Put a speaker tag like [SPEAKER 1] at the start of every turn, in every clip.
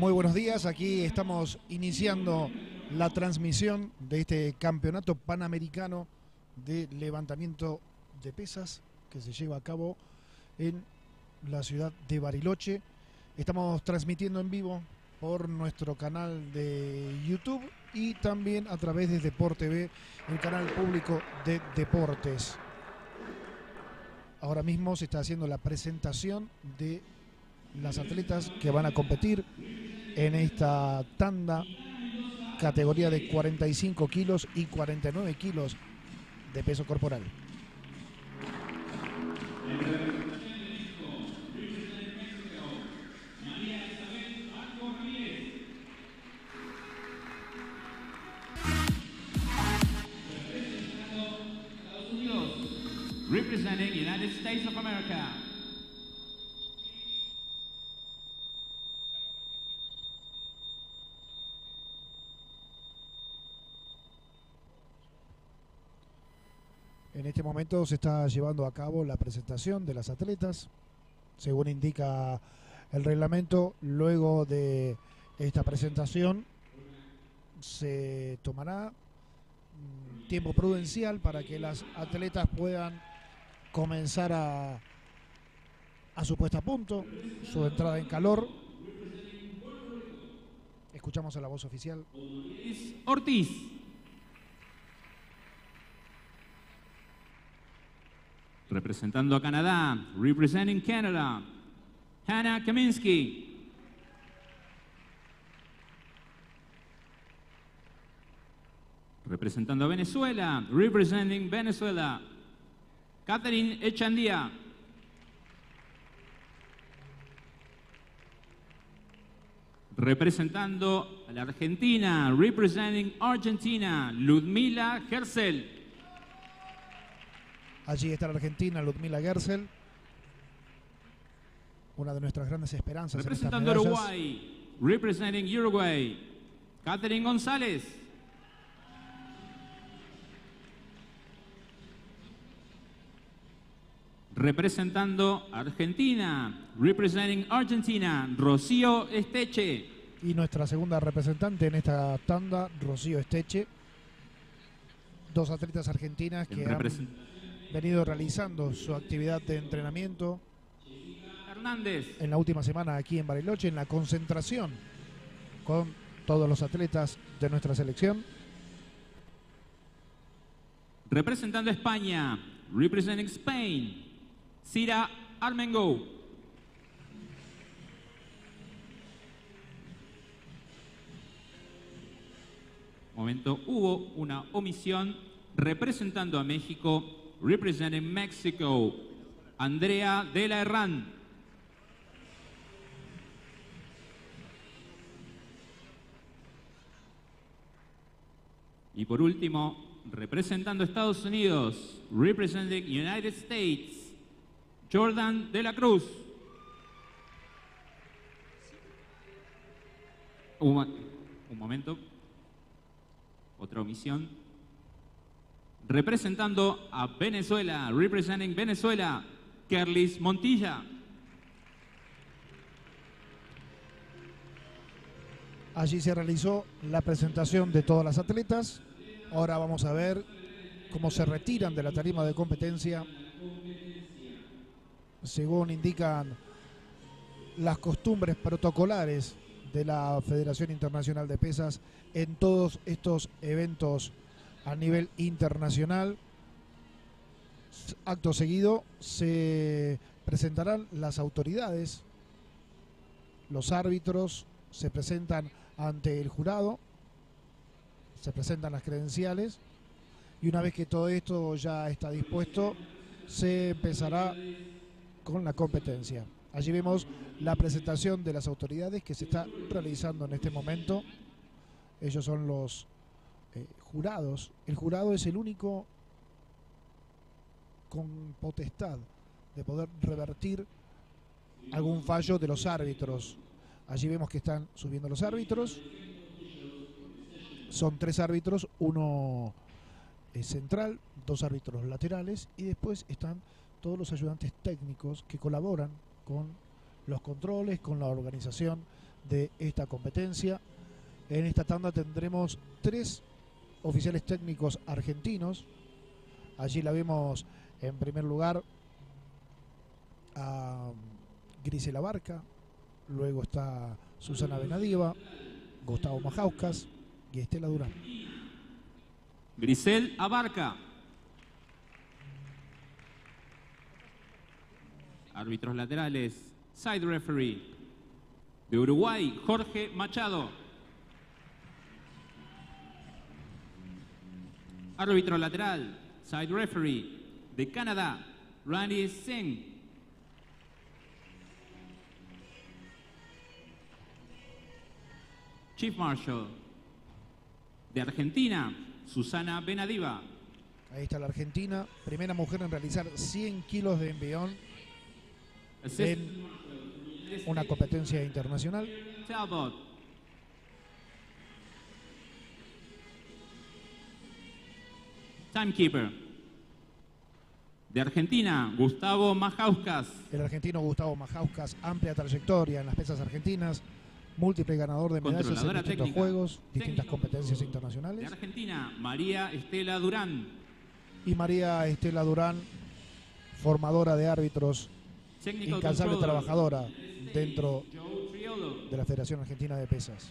[SPEAKER 1] Muy buenos días, aquí estamos iniciando la transmisión de este campeonato panamericano de levantamiento de pesas que se lleva a cabo en la ciudad de Bariloche. Estamos transmitiendo en vivo por nuestro canal de YouTube y también a través de Deport TV, el canal público de deportes. Ahora mismo se está haciendo la presentación de las atletas que van a competir en esta tanda, categoría de 45 kilos y 49 kilos de peso corporal.
[SPEAKER 2] Representing United States of America.
[SPEAKER 1] En este momento se está llevando a cabo la presentación de las atletas. Según indica el reglamento, luego de esta presentación se tomará tiempo prudencial para que las atletas puedan comenzar a su puesta a punto, su entrada en calor. Escuchamos a la voz oficial.
[SPEAKER 2] Ortiz. Representando a Canadá, representing Canada, Hannah Kaminsky. Representando a Venezuela, representing Venezuela, Catherine Echandía. Representando a la Argentina, representing Argentina, Ludmila Gersel.
[SPEAKER 1] Allí está la Argentina, Ludmila Gersel, una de nuestras grandes esperanzas.
[SPEAKER 2] Representando a Uruguay, representing Uruguay, Catherine González. Representando a Argentina, representing Argentina, Rocío Esteche.
[SPEAKER 1] Y nuestra segunda representante en esta tanda, Rocío Esteche. Dos atletas argentinas que han venido realizando su actividad de entrenamiento
[SPEAKER 2] Hernández
[SPEAKER 1] en la última semana aquí en Bariloche, en la concentración con todos los atletas de nuestra selección.
[SPEAKER 2] Representando a España, representing Spain, Cira Armengo. Momento, hubo una omisión. Representando a México, representing Mexico, Andrea de la Herrán. Y por último, representando a Estados Unidos, representing United States, Jordan de la Cruz. Un momento. Otra omisión. Representando a Venezuela, representing Venezuela, Kerlis Montilla.
[SPEAKER 1] Allí se realizó la presentación de todas las atletas. Ahora vamos a ver cómo se retiran de la tarima de competencia. Según indican las costumbres protocolares de la Federación Internacional de Pesas, en todos estos eventos a nivel internacional, acto seguido se presentarán las autoridades, los árbitros se presentan ante el jurado, se presentan las credenciales y una vez que todo esto ya está dispuesto, se empezará con la competencia. Allí vemos la presentación de las autoridades que se está realizando en este momento. Ellos son los jurados. El jurado es el único con potestad de poder revertir algún fallo de los árbitros. Allí vemos que están subiendo los árbitros. Son 3 árbitros, uno central, 2 árbitros laterales y después están todos los ayudantes técnicos que colaboran con los controles, con la organización de esta competencia. En esta tanda tendremos 3 oficiales técnicos argentinos. Allí la vemos en primer lugar a Grisela Barca, luego está Susana Benadiva, Gustavo Majauskas y Estela Durán.
[SPEAKER 2] Grisel Abarca. Árbitros laterales, side referee. De Uruguay, Jorge Machado. Árbitro lateral, side referee. De Canadá, Randy Singh. Chief Marshal. De Argentina, Susana Benadiva.
[SPEAKER 1] Ahí está la Argentina, primera mujer en realizar 100 kilos de envión en una competencia internacional.
[SPEAKER 2] Talbot. Timekeeper. De Argentina, Gustavo Majauskas.
[SPEAKER 1] El argentino Gustavo Majauskas, amplia trayectoria en las pesas argentinas, múltiple ganador de medallas en
[SPEAKER 2] Controladora
[SPEAKER 1] distintos
[SPEAKER 2] técnica.
[SPEAKER 1] juegos, distintas
[SPEAKER 2] Técnico.
[SPEAKER 1] competencias
[SPEAKER 2] De
[SPEAKER 1] internacionales.
[SPEAKER 2] Argentina, María Estela Durán.
[SPEAKER 1] Y María Estela Durán, formadora de árbitros,
[SPEAKER 2] Technical
[SPEAKER 1] incansable
[SPEAKER 2] controller.
[SPEAKER 1] trabajadora dentro
[SPEAKER 2] Joe Triolo.
[SPEAKER 1] de la Federación Argentina de Pesas.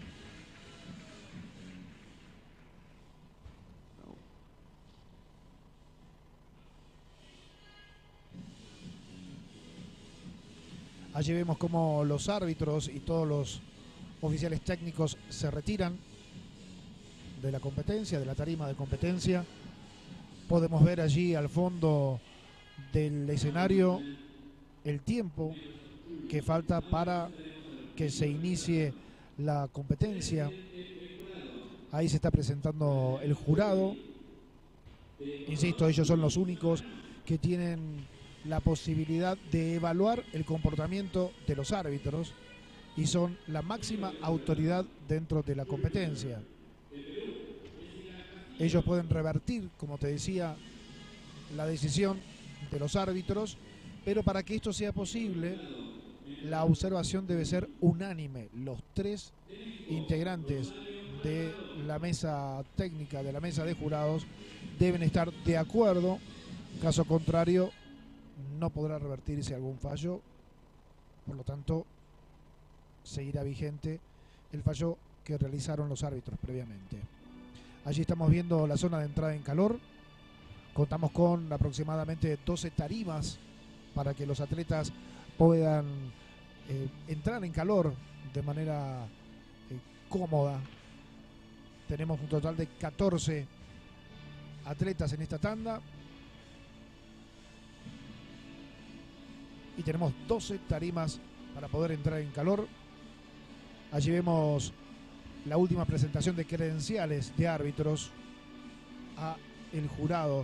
[SPEAKER 1] Allí vemos cómo los árbitros y todos los oficiales técnicos se retiran de la competencia, de la tarima de competencia. Podemos ver allí al fondo del escenario el tiempo que falta para que se inicie la competencia. Ahí se está presentando el jurado. Insisto, ellos son los únicos que tienen la posibilidad de evaluar el comportamiento de los árbitros y son la máxima autoridad dentro de la competencia. Ellos pueden revertir, como te decía, la decisión de los árbitros, pero para que esto sea posible, la observación debe ser unánime. Los 3 integrantes de la mesa técnica, de la mesa de jurados, deben estar de acuerdo. Caso contrario, no podrá revertirse algún fallo, por lo tanto seguirá vigente el fallo que realizaron los árbitros previamente. Allí estamos viendo la zona de entrada en calor. Contamos con aproximadamente 12 tarimas para que los atletas puedan entrar en calor de manera cómoda. Tenemos un total de 14 atletas en esta tanda. Y tenemos 12 tarimas para poder entrar en calor. Allí vemos la última presentación de credenciales de árbitros a el jurado.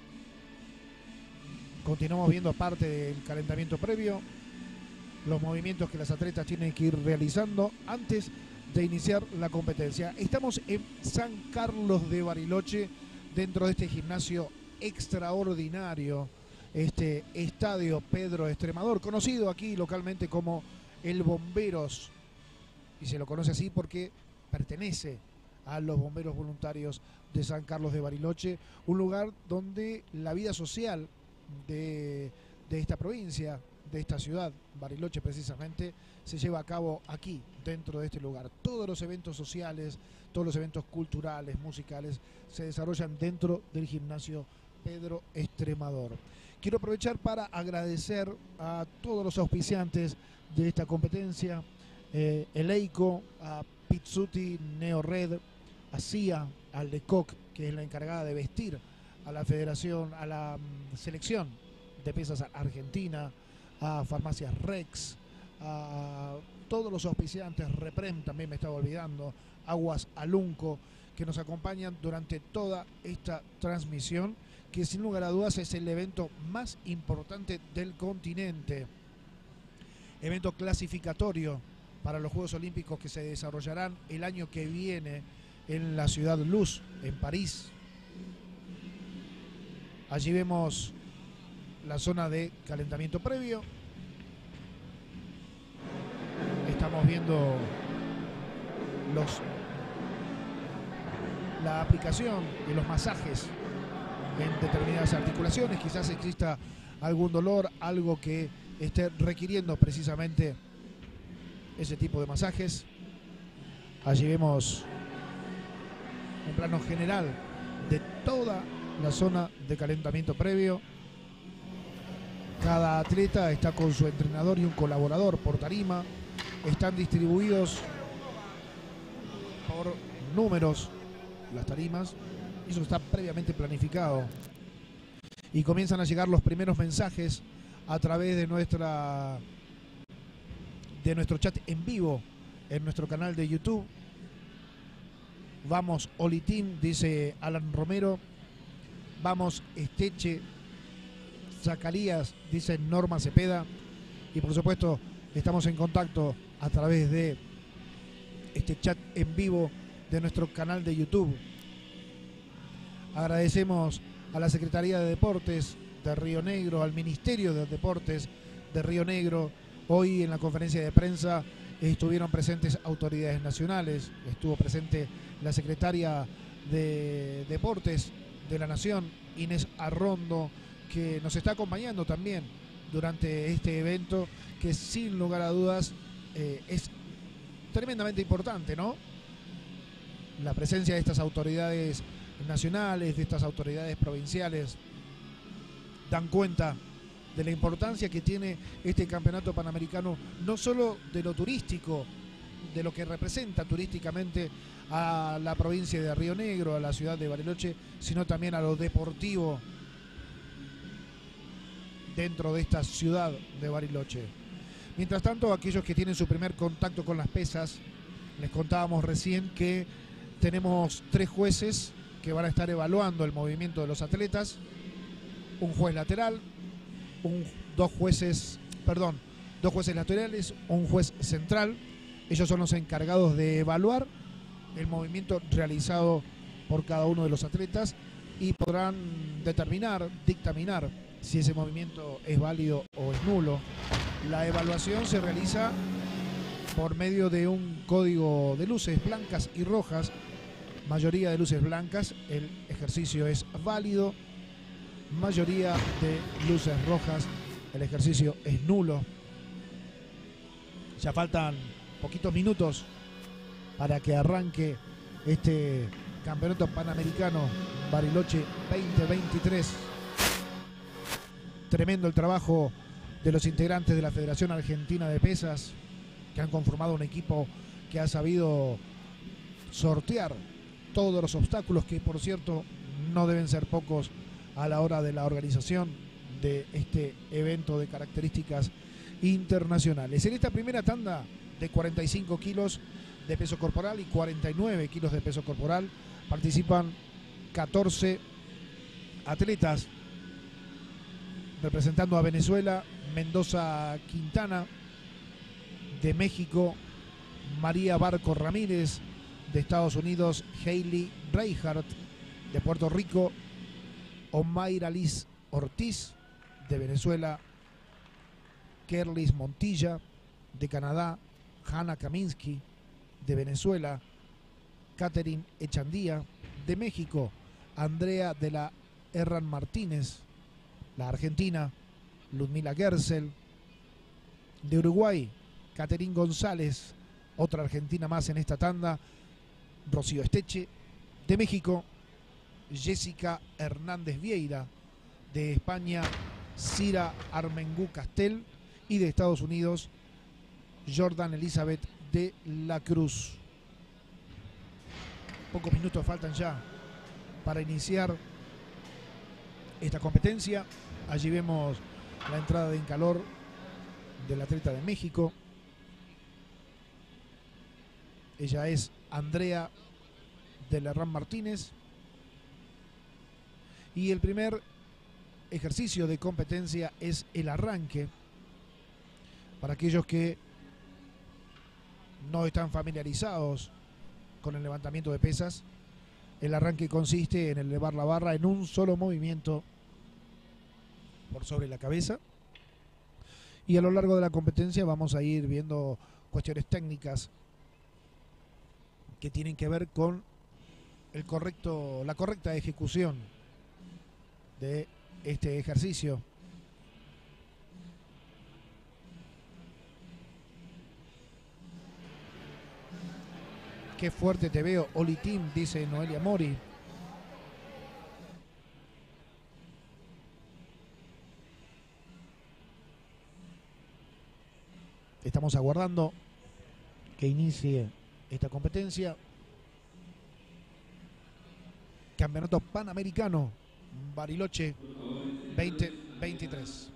[SPEAKER 1] Continuamos viendo parte del calentamiento previo, los movimientos que las atletas tienen que ir realizando antes de iniciar la competencia. Estamos en San Carlos de Bariloche, dentro de este gimnasio extraordinario, este estadio Pedro Estremador, conocido aquí localmente como el Bomberos, y se lo conoce así porque pertenece a los bomberos voluntarios de San Carlos de Bariloche, un lugar donde la vida social de esta provincia, de esta ciudad, Bariloche precisamente, se lleva a cabo aquí, dentro de este lugar. Todos los eventos sociales, todos los eventos culturales, musicales, se desarrollan dentro del gimnasio Pedro Estremador. Quiero aprovechar para agradecer a todos los auspiciantes de esta competencia, Eleico, a Pizzuti, Neored, a CIA, al Lecoq, que es la encargada de vestir a la federación, a la selección de pesas argentina, a Farmacias Rex, a todos los auspiciantes, Reprem también me estaba olvidando, Aguas Alunco, que nos acompañan durante toda esta transmisión, que sin lugar a dudas es el evento más importante del continente. Evento clasificatorio para los Juegos Olímpicos que se desarrollarán el año que viene en la Ciudad Luz, en París. Allí vemos la zona de calentamiento previo. Estamos Estamos viendo la aplicación y los masajes en determinadas articulaciones. Quizás exista algún dolor, algo que esté requiriendo precisamente ese tipo de masajes. Allí vemos un plano general de toda la zona de calentamiento previo. Cada atleta está con su entrenador y un colaborador por tarima. Están distribuidos por números las tarimas. Eso está previamente planificado. Y comienzan a llegar los primeros mensajes a través de nuestro chat en vivo en nuestro canal de YouTube. Vamos Olitín, dice Alan Romero. Vamos Esteche. Zacarías, dice Norma Cepeda. Y por supuesto estamos en contacto a través de este chat en vivo de nuestro canal de YouTube. Agradecemos a la Secretaría de Deportes de Río Negro, al Ministerio de Deportes de Río Negro. Hoy en la conferencia de prensa estuvieron presentes autoridades nacionales. Estuvo presente la secretaria de Deportes de la Nación, Inés Arrondo, que nos está acompañando también durante este evento, que sin lugar a dudas es tremendamente importante, ¿no? La presencia de estas autoridades nacionales, de estas autoridades provinciales, dan cuenta de la importancia que tiene este campeonato panamericano, no solo de lo turístico, de lo que representa turísticamente a la provincia de Río Negro, a la ciudad de Bariloche, sino también a lo deportivo dentro de esta ciudad de Bariloche. Mientras tanto, aquellos que tienen su primer contacto con las pesas, les contábamos recién que tenemos 3 jueces que van a estar evaluando el movimiento de los atletas, un juez lateral, dos jueces laterales, un juez central. Ellos son los encargados de evaluar el movimiento realizado por cada uno de los atletas y podrán dictaminar si ese movimiento es válido o es nulo. La evaluación se realiza por medio de un código de luces blancas y rojas. Mayoría de luces blancas, el ejercicio es válido. Mayoría de luces rojas, el ejercicio es nulo. Ya faltan poquitos minutos para que arranque este campeonato panamericano Bariloche 2023. Tremendo el trabajo de los integrantes de la Federación Argentina de Pesas, que han conformado un equipo que ha sabido sortear todos los obstáculos, que por cierto no deben ser pocos a la hora de la organización de este evento de características internacionales. En esta primera tanda de 45 kilos de peso corporal y 49 kilos de peso corporal participan 14 atletas. Representando a Venezuela, Mendoza Quintana. De México, María Barco Ramírez. De Estados Unidos, Hailey Reinhardt. De Puerto Rico, Omaira Liz Ortiz. De Venezuela, Kerlis Montilla. De Canadá, Hanna Kaminsky. De Venezuela, Catherine Echandía. De México, Andrea de la Herran Martínez. La Argentina, Ludmila Gersel. De Uruguay, Caterín González, otra argentina más en esta tanda, Rocío Esteche. De México, Jessica Hernández Vieira. De España, Cira Armengú Castel. Y de Estados Unidos, Jordan Elizabeth de la Cruz. Pocos minutos faltan ya para iniciar esta competencia. Allí vemos la entrada en calor del atleta de México. Ella es Andrea de la Herran Martínez. Y el primer ejercicio de competencia es el arranque. Para aquellos que no están familiarizados con el levantamiento de pesas, el arranque consiste en elevar la barra en un solo movimiento por sobre la cabeza, y a lo largo de la competencia vamos a ir viendo cuestiones técnicas que tienen que ver con la correcta ejecución de este ejercicio. Qué fuerte te veo, Oli Team, dice Noelia Mori. Estamos aguardando que inicie esta competencia. Campeonato Panamericano Bariloche 2023.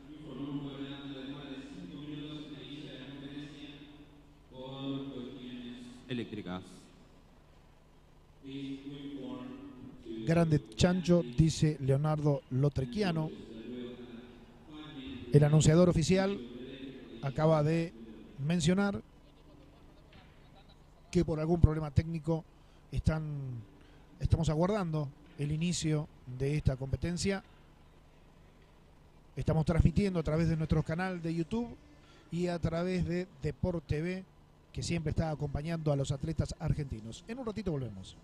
[SPEAKER 2] Eléctricas.
[SPEAKER 1] Grande chancho, dice Leonardo Lotrequiano. El anunciador oficial acaba de mencionar que por algún problema técnico estamos aguardando el inicio de esta competencia. Estamos transmitiendo a través de nuestro canal de YouTube y a través de Deport TV, que siempre está acompañando a los atletas argentinos. En un ratito volvemos.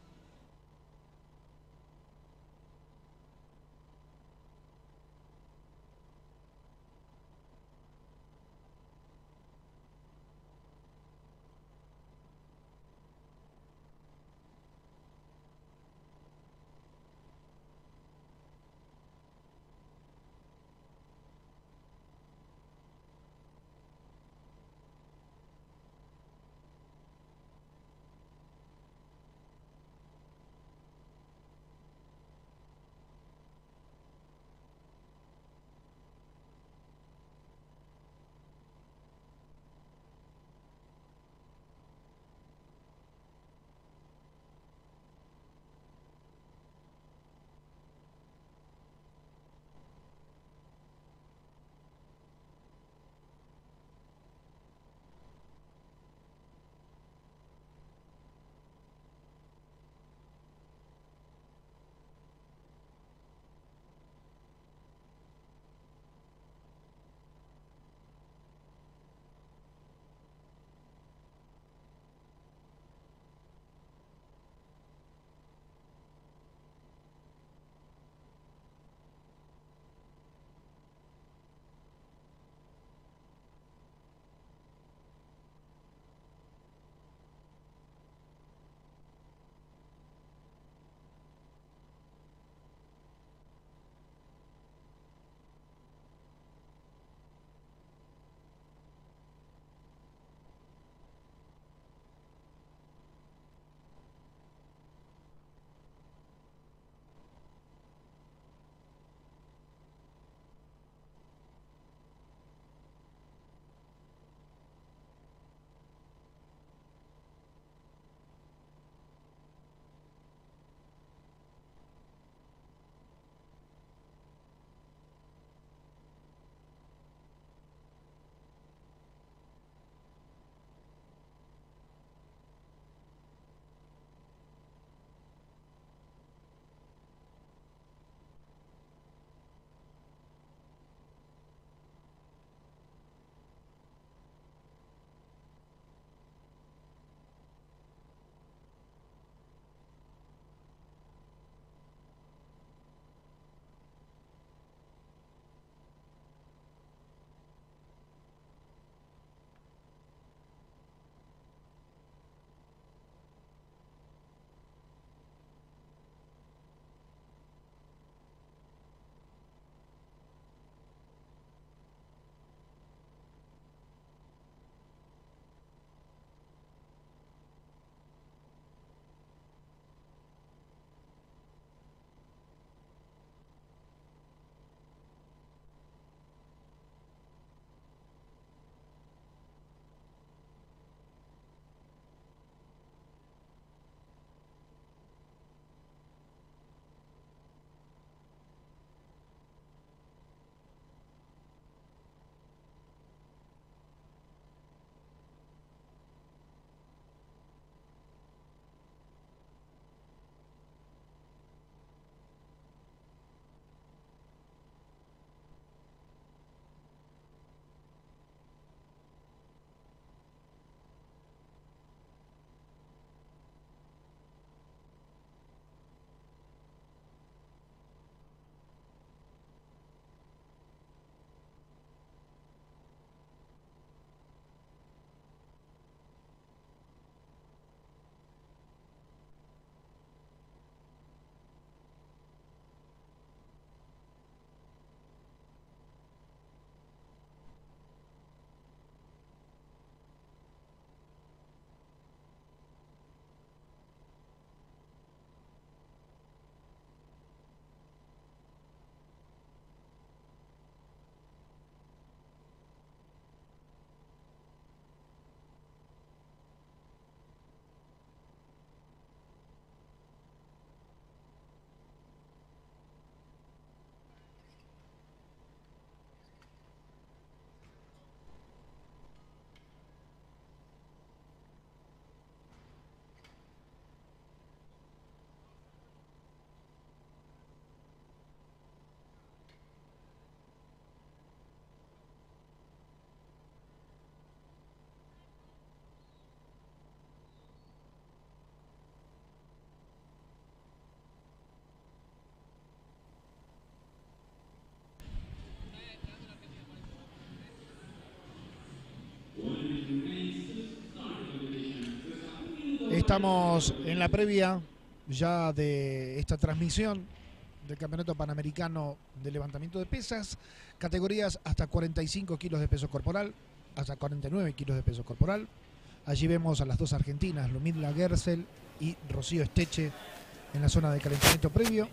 [SPEAKER 1] Estamos en la previa ya de esta transmisión del Campeonato Panamericano de Levantamiento de Pesas, categorías hasta 45 kilos de peso corporal, hasta 49 kilos de peso corporal. Allí vemos a las dos argentinas, Ludmila Gersel y Rocío Esteche, en la zona de calentamiento previo,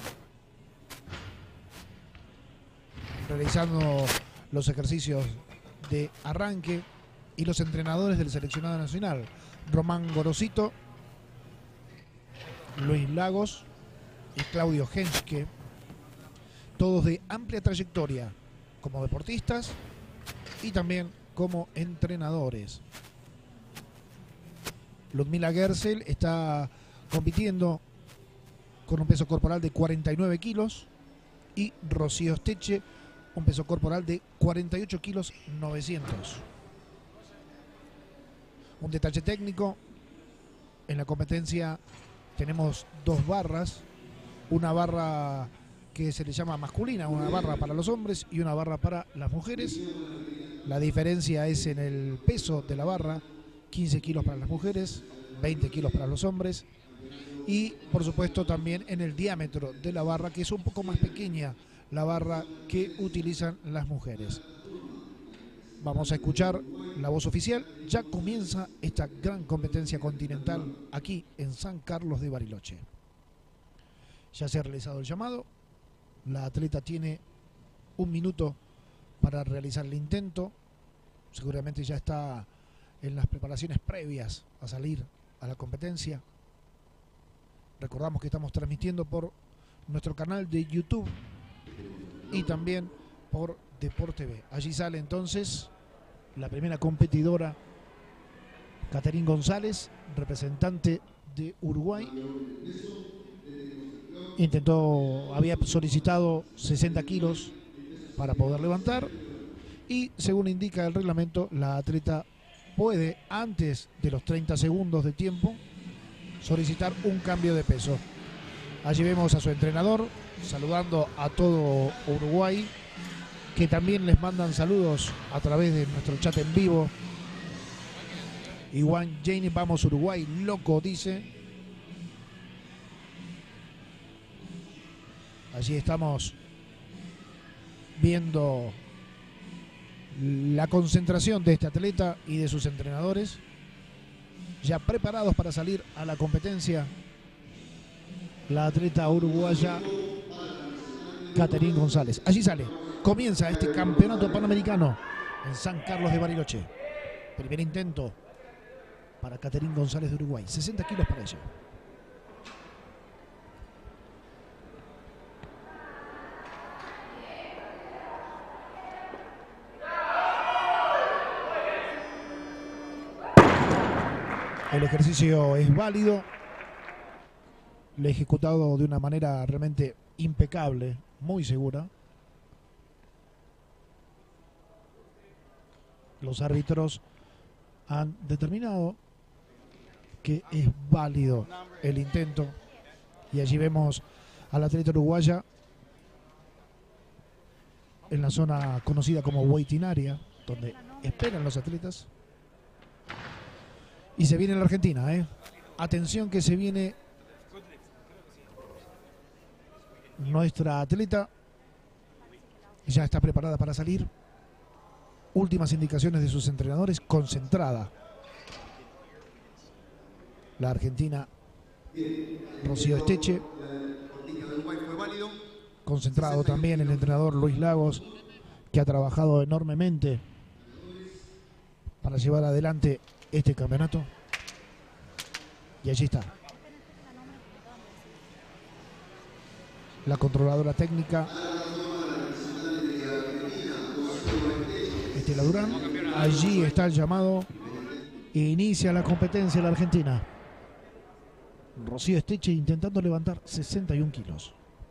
[SPEAKER 1] realizando los ejercicios de arranque, y los entrenadores del seleccionado nacional, Román Gorosito, Luis Lagos y Claudio Henschke, todos de amplia trayectoria como deportistas y también como entrenadores. Ludmila Gersel está compitiendo con un peso corporal de 49 kilos y Rocío Esteche un peso corporal de 48 kilos 900. Un detalle técnico: en la competencia tenemos dos barras, una barra que se le llama masculina, una barra para los hombres y una barra para las mujeres. La diferencia es en el peso de la barra: 15 kilos para las mujeres, 20 kilos para los hombres, y por supuesto también en el diámetro de la barra, que es un poco más pequeña la barra que utilizan las mujeres. Vamos a escuchar la voz oficial. Ya comienza esta gran competencia continental aquí en San Carlos de Bariloche. Ya se ha realizado el llamado. La atleta tiene un minuto para realizar el intento. Seguramente ya está en las preparaciones previas a salir a la competencia. Recordamos que estamos transmitiendo por nuestro canal de YouTube y también por Deport TV. Allí sale entonces la primera competidora, Caterín González, representante de Uruguay. Había solicitado 60 kilos para poder levantar, y según indica el reglamento, la atleta puede, antes de los 30 segundos de tiempo, solicitar un cambio de peso. Allí vemos a su entrenador saludando a todo Uruguay, que también les mandan saludos a través de nuestro chat en vivo. Iguan Jane, vamos Uruguay, loco, dice. Allí estamos viendo la concentración de este atleta y de sus entrenadores, ya preparados para salir a la competencia. La atleta uruguaya Caterín González. Allí sale. Comienza este campeonato panamericano en San Carlos de Bariloche. Primer intento para Caterín González de Uruguay. 60 kilos para ella. El ejercicio es válido. Lo he ejecutado de una manera realmente impecable, muy segura. Los árbitros han determinado que es válido el intento, y allí vemos a la atleta uruguaya en la zona conocida como waiting area, donde esperan los atletas. Y se viene la Argentina, atención que se viene nuestra atleta. Ya está preparada para salir. Últimas indicaciones de sus entrenadores, concentrada. La argentina Rocío Esteche. Concentrado también el entrenador Luis Lagos, que ha trabajado enormemente para llevar adelante este campeonato. Y allí está la controladora técnica, Estela Durán. Allí está el llamado e inicia la competencia la Argentina. Rocío Esteche intentando levantar 61 kilos.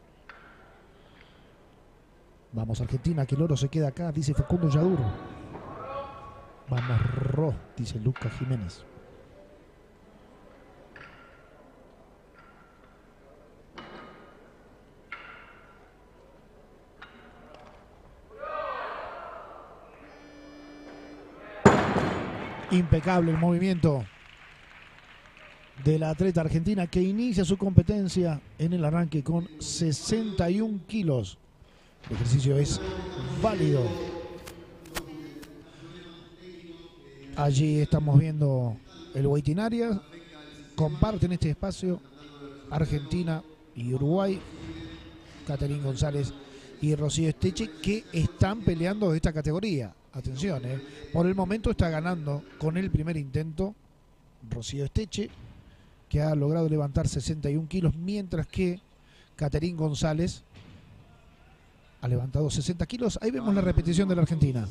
[SPEAKER 1] Vamos Argentina, que el oro se queda acá, dice Facundo Yadur. Vamos Ro, dice Lucas Jiménez. Impecable el movimiento de la atleta argentina que inicia su competencia en el arranque con 61 kilos. El ejercicio es válido. Allí estamos viendo el waiting area. Comparten este espacio Argentina y Uruguay. Caterín González y Rocío Esteche, que están peleando esta categoría. Atención, por el momento está ganando con el primer intento Rocío Esteche, que ha logrado levantar 61 kilos, mientras que Caterín González ha levantado 60 kilos. Ahí vemos la repetición de la Argentina.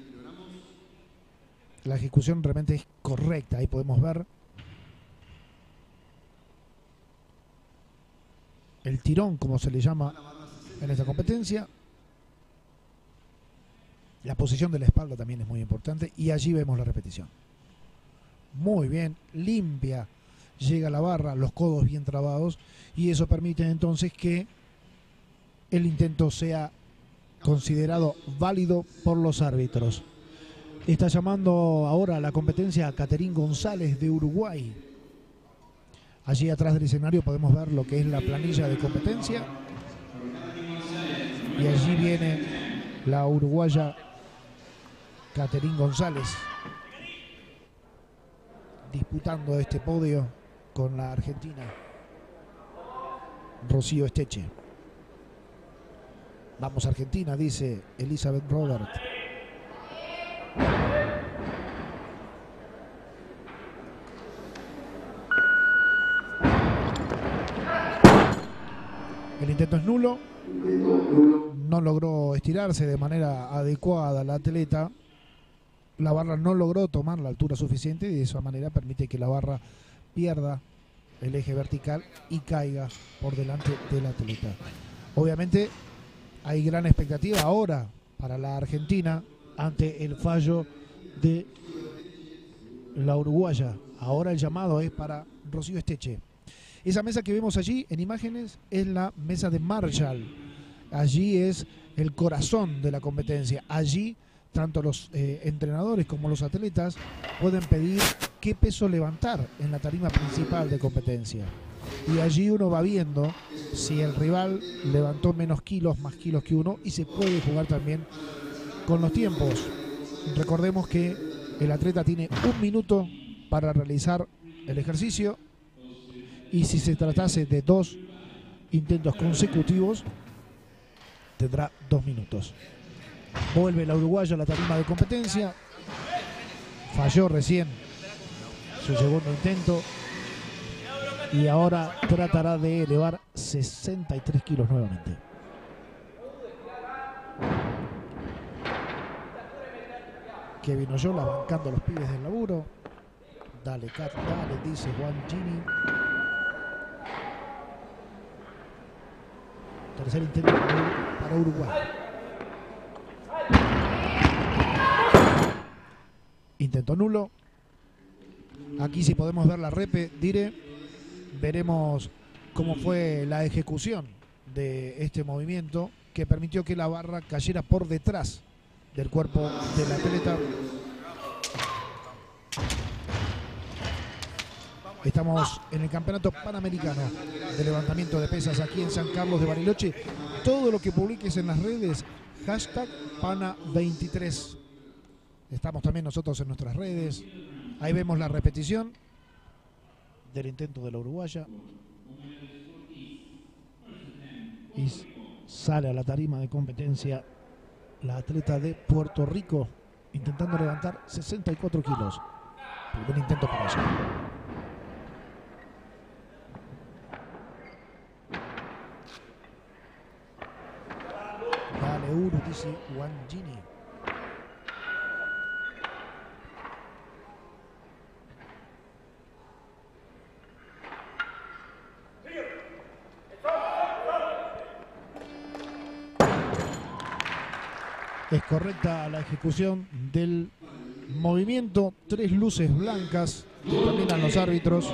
[SPEAKER 1] La ejecución realmente es correcta. Ahí podemos ver el tirón, como se le llama en esta competencia. La posición de la espalda también es muy importante. Y allí vemos la repetición. Muy bien, limpia. Llega a la barra, los codos bien trabados. Y eso permite entonces que el intento sea considerado válido por los árbitros. Está llamando ahora a la competencia a Caterín González de Uruguay. Allí atrás del escenario podemos ver lo que es la planilla de competencia. Y allí viene la uruguaya Caterín González disputando este podio con la argentina Rocío Esteche. Vamos Argentina, dice Elizabeth Robert. El intento es nulo. No logró estirarse de manera adecuada la atleta. La barra no logró tomar la altura suficiente y de esa manera permite que la barra pierda el eje vertical y caiga por delante del atleta. Obviamente hay gran expectativa ahora para la Argentina ante el fallo de la uruguaya. Ahora el llamado es para Rocío Esteche. Esa mesa que vemos allí en imágenes es la mesa de Marshall. Allí es el corazón de la competencia. Allí tanto los entrenadores como los atletas pueden pedir qué peso levantar en la tarima principal de competencia. Y allí uno va viendo si el rival levantó menos kilos, más kilos que uno, y se puede jugar también con los tiempos. Recordemos que el atleta tiene 1 minuto para realizar el ejercicio, y si se tratase de 2 intentos consecutivos tendrá 2 minutos. Vuelve la uruguaya a la tarima de competencia. Falló recién su segundo intento y ahora tratará de elevar 63 kilos nuevamente. Kevin Oyola bancando a los pibes del laburo. Dale, Cat, dale, dice Juan Gini. Tercer intento para Uruguay. Intento nulo. Aquí si podemos ver la repe, Dire, veremos cómo fue la ejecución de este movimiento que permitió que la barra cayera por detrás del cuerpo del atleta. Estamos en el Campeonato Panamericano de Levantamiento de Pesas aquí en San Carlos de Bariloche. Todo lo que publiques en las redes, hashtag Pana23. Estamos también nosotros en nuestras redes. Ahí vemos la repetición del intento de la uruguaya. Y sale a la tarima de competencia la atleta de Puerto Rico intentando levantar 64 kilos. Primer intento para ella. Dale, Uru, dice Juan Gini. Es correcta la ejecución del movimiento. 3 luces blancas que terminan los árbitros.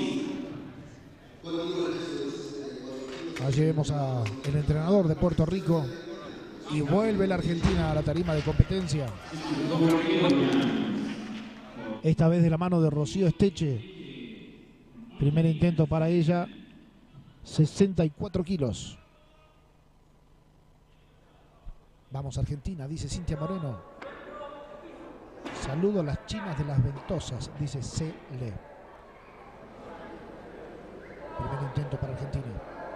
[SPEAKER 1] Allí vemos al entrenador de Puerto Rico. Y vuelve la Argentina a la tarima de competencia. Esta vez de la mano de Rocío Esteche. Primer intento para ella, 64 kilos. Vamos Argentina, dice Cintia Moreno. Saludo a las chinas de las Ventosas, dice C. Le. Primer intento para Argentina.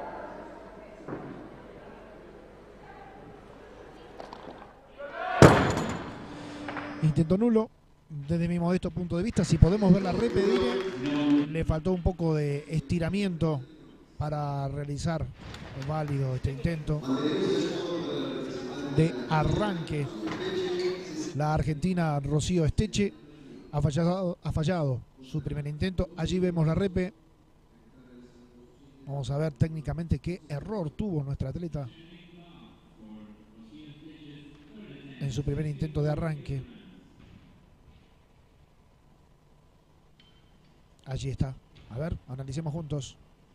[SPEAKER 1] Intento nulo. Desde mi modesto punto de vista, si podemos ver la repetir, le faltó un poco de estiramiento para realizar válido este intento de arranque. La argentina Rocío Esteche ha fallado su primer intento. Allí vemos la repe. Vamos a ver técnicamente qué error tuvo nuestra atleta en su primer intento de arranque. Allí está. A ver, analicemos juntos.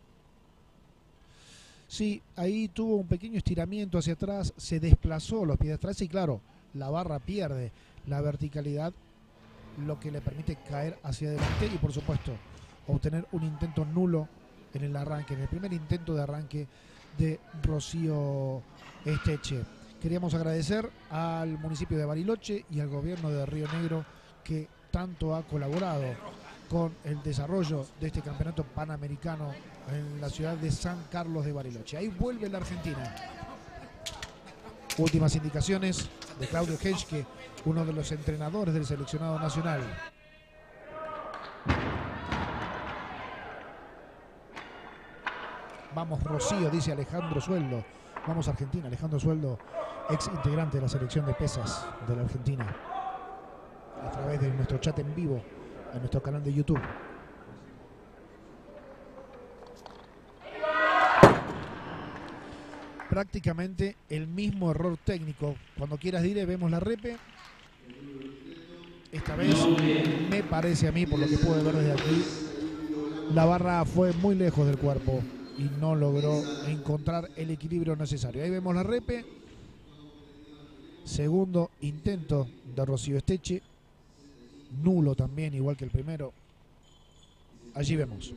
[SPEAKER 1] Sí, ahí tuvo un pequeño estiramiento hacia atrás, se desplazó los pies de atrás y claro, la barra pierde la verticalidad, lo que le permite caer hacia adelante y por supuesto obtener un intento nulo en el arranque, en el primer intento de arranque de Rocío Esteche. Queríamos agradecer al municipio de Bariloche y al gobierno de Río Negro que tanto ha colaborado con el desarrollo de este campeonato panamericano en la ciudad de San Carlos de Bariloche. Ahí vuelve la Argentina. Últimas indicaciones de Claudio Henschke, uno de los entrenadores del seleccionado nacional. Vamos Rocío, dice Alejandro Sueldo. Vamos Argentina, Alejandro Sueldo, ex integrante de la selección de pesas de la Argentina. A través de nuestro chat en vivo en nuestro canal de YouTube. Prácticamente el mismo error técnico. Cuando quieras dire, vemos la repe. Esta vez me parece a mí, por lo que pude ver desde aquí, la barra fue muy lejos del cuerpo y no logró encontrar el equilibrio necesario. Ahí vemos la repe. Segundo intento de Rocío Esteche. Nulo también, igual que el primero. Allí vemos.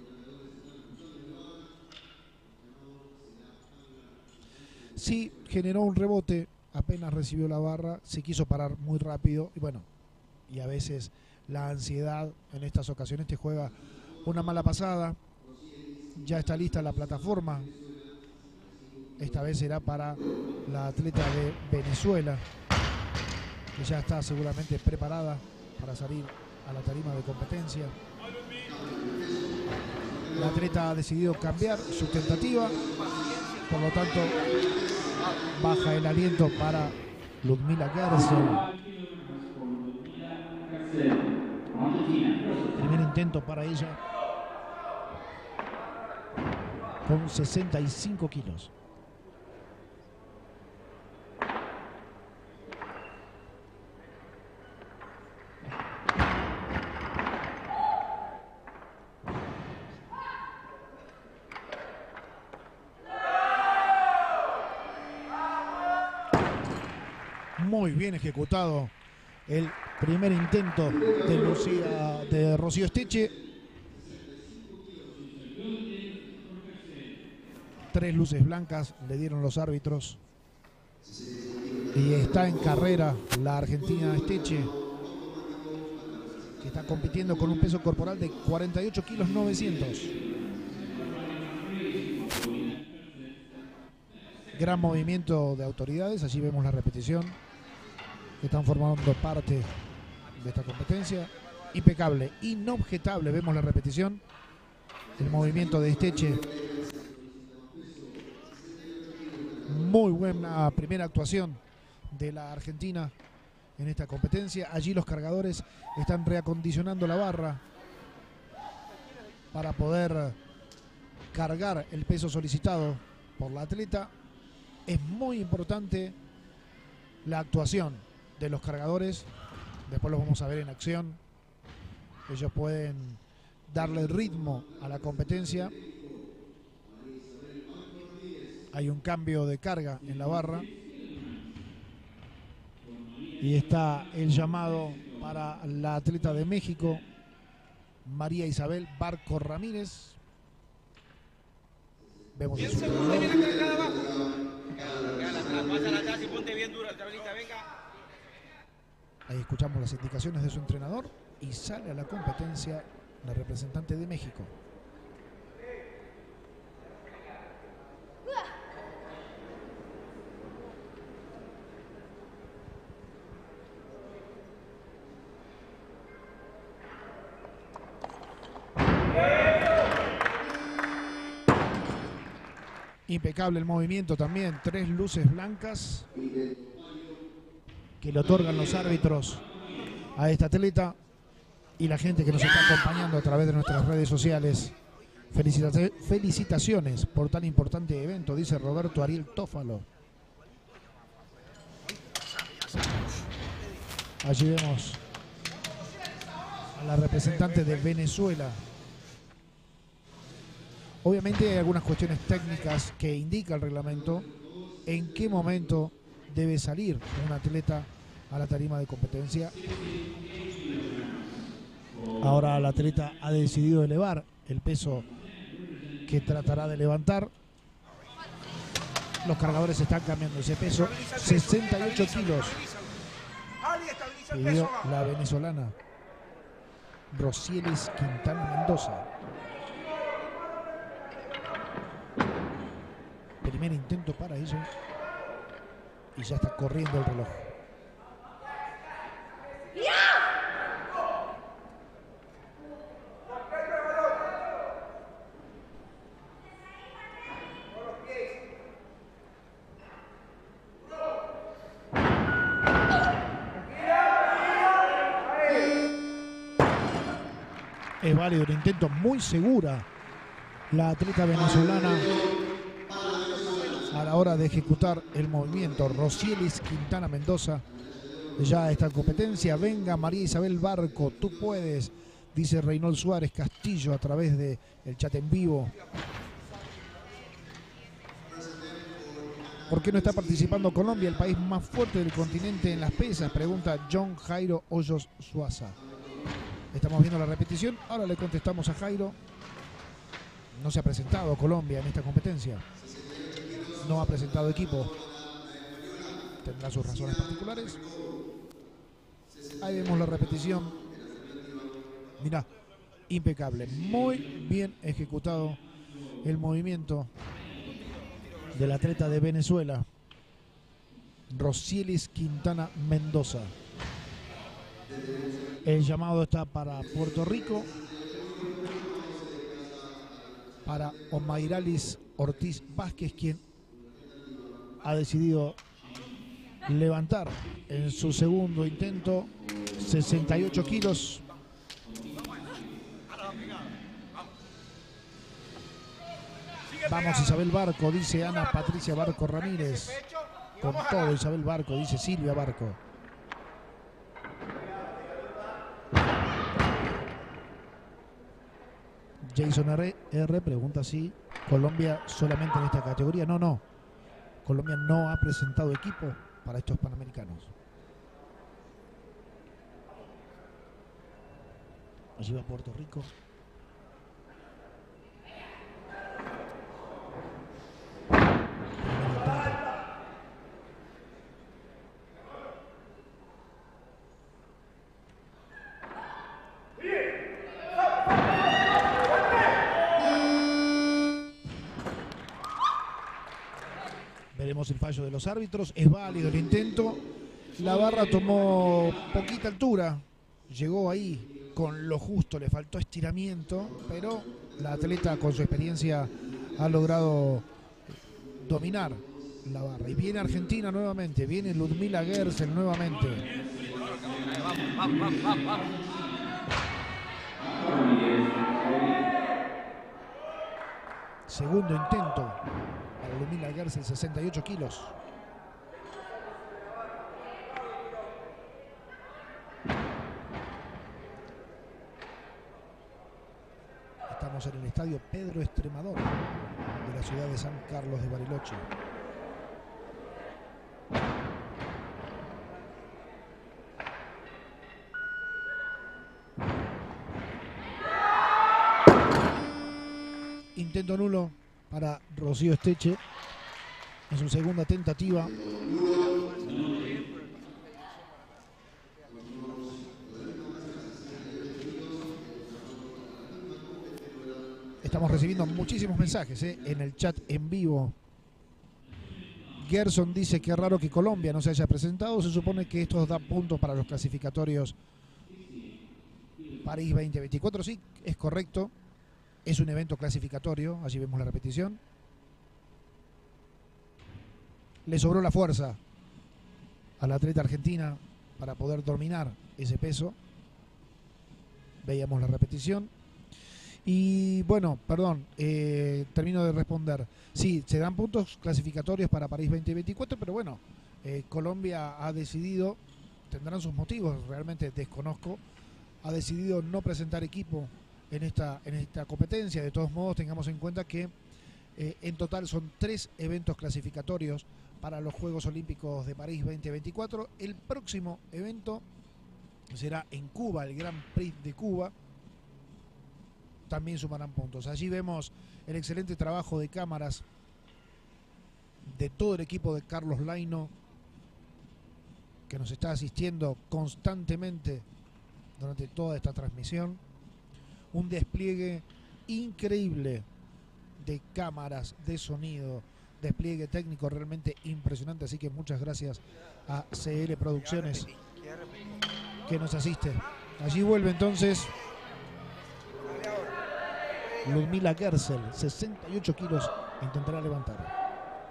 [SPEAKER 1] Sí, generó un rebote, apenas recibió la barra, se quiso parar muy rápido y bueno, y a veces la ansiedad en estas ocasiones te juega una mala pasada. Ya está lista la plataforma. Esta vez será para la atleta de Venezuela, que ya está seguramente preparada para salir a la tarima de competencia. La atleta ha decidido cambiar su tentativa, por lo tanto baja el aliento para Ludmila Gersel. Primer intento para ella con 65 kilos. Muy bien ejecutado el primer intento de Rocío Esteche. 3 luces blancas le dieron los árbitros. Y está en carrera la argentina Esteche, que está compitiendo con un peso corporal de 48 kilos 900. Gran movimiento de autoridades. Allí vemos la repetición, que están formando parte de esta competencia. Impecable, inobjetable. Vemos la repetición, el movimiento de Esteche. Muy buena primera actuación de la Argentina en esta competencia. Allí los cargadores están reacondicionando la barra para poder cargar el peso solicitado por la atleta. Es muy importante la actuación de los cargadores. Después los vamos a ver en acción. Ellos pueden darle ritmo a la competencia. Hay un cambio de carga en la barra. Y está el llamado para la atleta de México, María Isabel Barco Ramírez. Vemos el ahí escuchamos las indicaciones de su entrenador y sale a la competencia la representante de México. Impecable el movimiento también, 3 luces blancas que le otorgan los árbitros a esta atleta y la gente que nos está acompañando a través de nuestras redes sociales. Felicitaciones por tan importante evento, dice Roberto Ariel Tófalo. Allí vemos a la representante de Venezuela. Obviamente hay algunas cuestiones técnicas que indica el reglamento en qué momento debe salir un atleta a la tarima de competencia. Ahora la atleta ha decidido elevar el peso que tratará de levantar. Los cargadores están cambiando ese peso. 68 kilos pidió la venezolana Rosielis Quintana Mendoza. Primer intento para ello y ya está corriendo el reloj. Es válido el intento, muy segura la atleta venezolana a la hora de ejecutar el movimiento. Rosielis Quintana Mendoza ya está en competencia. Venga María Isabel Barco, tú puedes, dice Reynold Suárez Castillo a través del chat en vivo. ¿Por qué no está participando Colombia, el país más fuerte del continente en las pesas? Pregunta John Jairo Hoyos Suaza. Estamos viendo la repetición, ahora le contestamos a Jairo. No se ha presentado Colombia en esta competencia. No ha presentado equipo. Tendrá sus razones particulares. Ahí vemos la repetición. Mirá, impecable. Muy bien ejecutado el movimiento del atleta de Venezuela, Rosielis Quintana Mendoza. El llamado está para Puerto Rico, para Omairalis Ortiz Vázquez, quien ha decidido levantar en su segundo intento 68 kilos. Vamos Isabel Barco, dice Ana Patricia Barco Ramírez. Con todo Isabel Barco, dice Silvia Barco. Jason R pregunta si Colombia solamente en esta categoría. No. Colombia no ha presentado equipo para estos Panamericanos. Allí va Puerto Rico. Veremos el fallo de los árbitros. Es válido el intento. La barra tomó poquita altura. Llegó ahí con lo justo. Le faltó estiramiento. Pero la atleta con su experiencia ha logrado dominar la barra. Y viene Argentina nuevamente. Viene Ludmila Gersel nuevamente. Segundo intento. Ludmila Gersel, 68 kilos. Estamos en el estadio Pedro Estremador de la ciudad de San Carlos de Bariloche. Intento nulo. para Rocío Esteche en su segunda tentativa. Estamos recibiendo muchísimos mensajes en el chat en vivo. Gerson dice que es raro que Colombia no se haya presentado. Se supone que estos dan puntos para los clasificatorios París 2024. Sí, es correcto. Es un evento clasificatorio. Allí vemos la repetición. Le sobró la fuerza a la atleta argentina para poder dominar ese peso. Veíamos la repetición. Y bueno, perdón, termino de responder. Sí, se dan puntos clasificatorios para París 2024, pero bueno, Colombia ha decidido, tendrán sus motivos, realmente desconozco, ha decidido no presentar equipo en esta competencia. De todos modos, tengamos en cuenta que en total son 3 eventos clasificatorios para los Juegos Olímpicos de París 2024. El próximo evento será en Cuba, el Grand Prix de Cuba. También sumarán puntos. Allí vemos el excelente trabajo de cámaras de todo el equipo de Carlos Laino, que nos está asistiendo constantemente durante toda esta transmisión. Un despliegue increíble de cámaras, de sonido, despliegue técnico realmente impresionante. Así que muchas gracias a CL Producciones que nos asiste. Allí vuelve entonces Ludmila Gersel, 68 kilos, intentará levantar.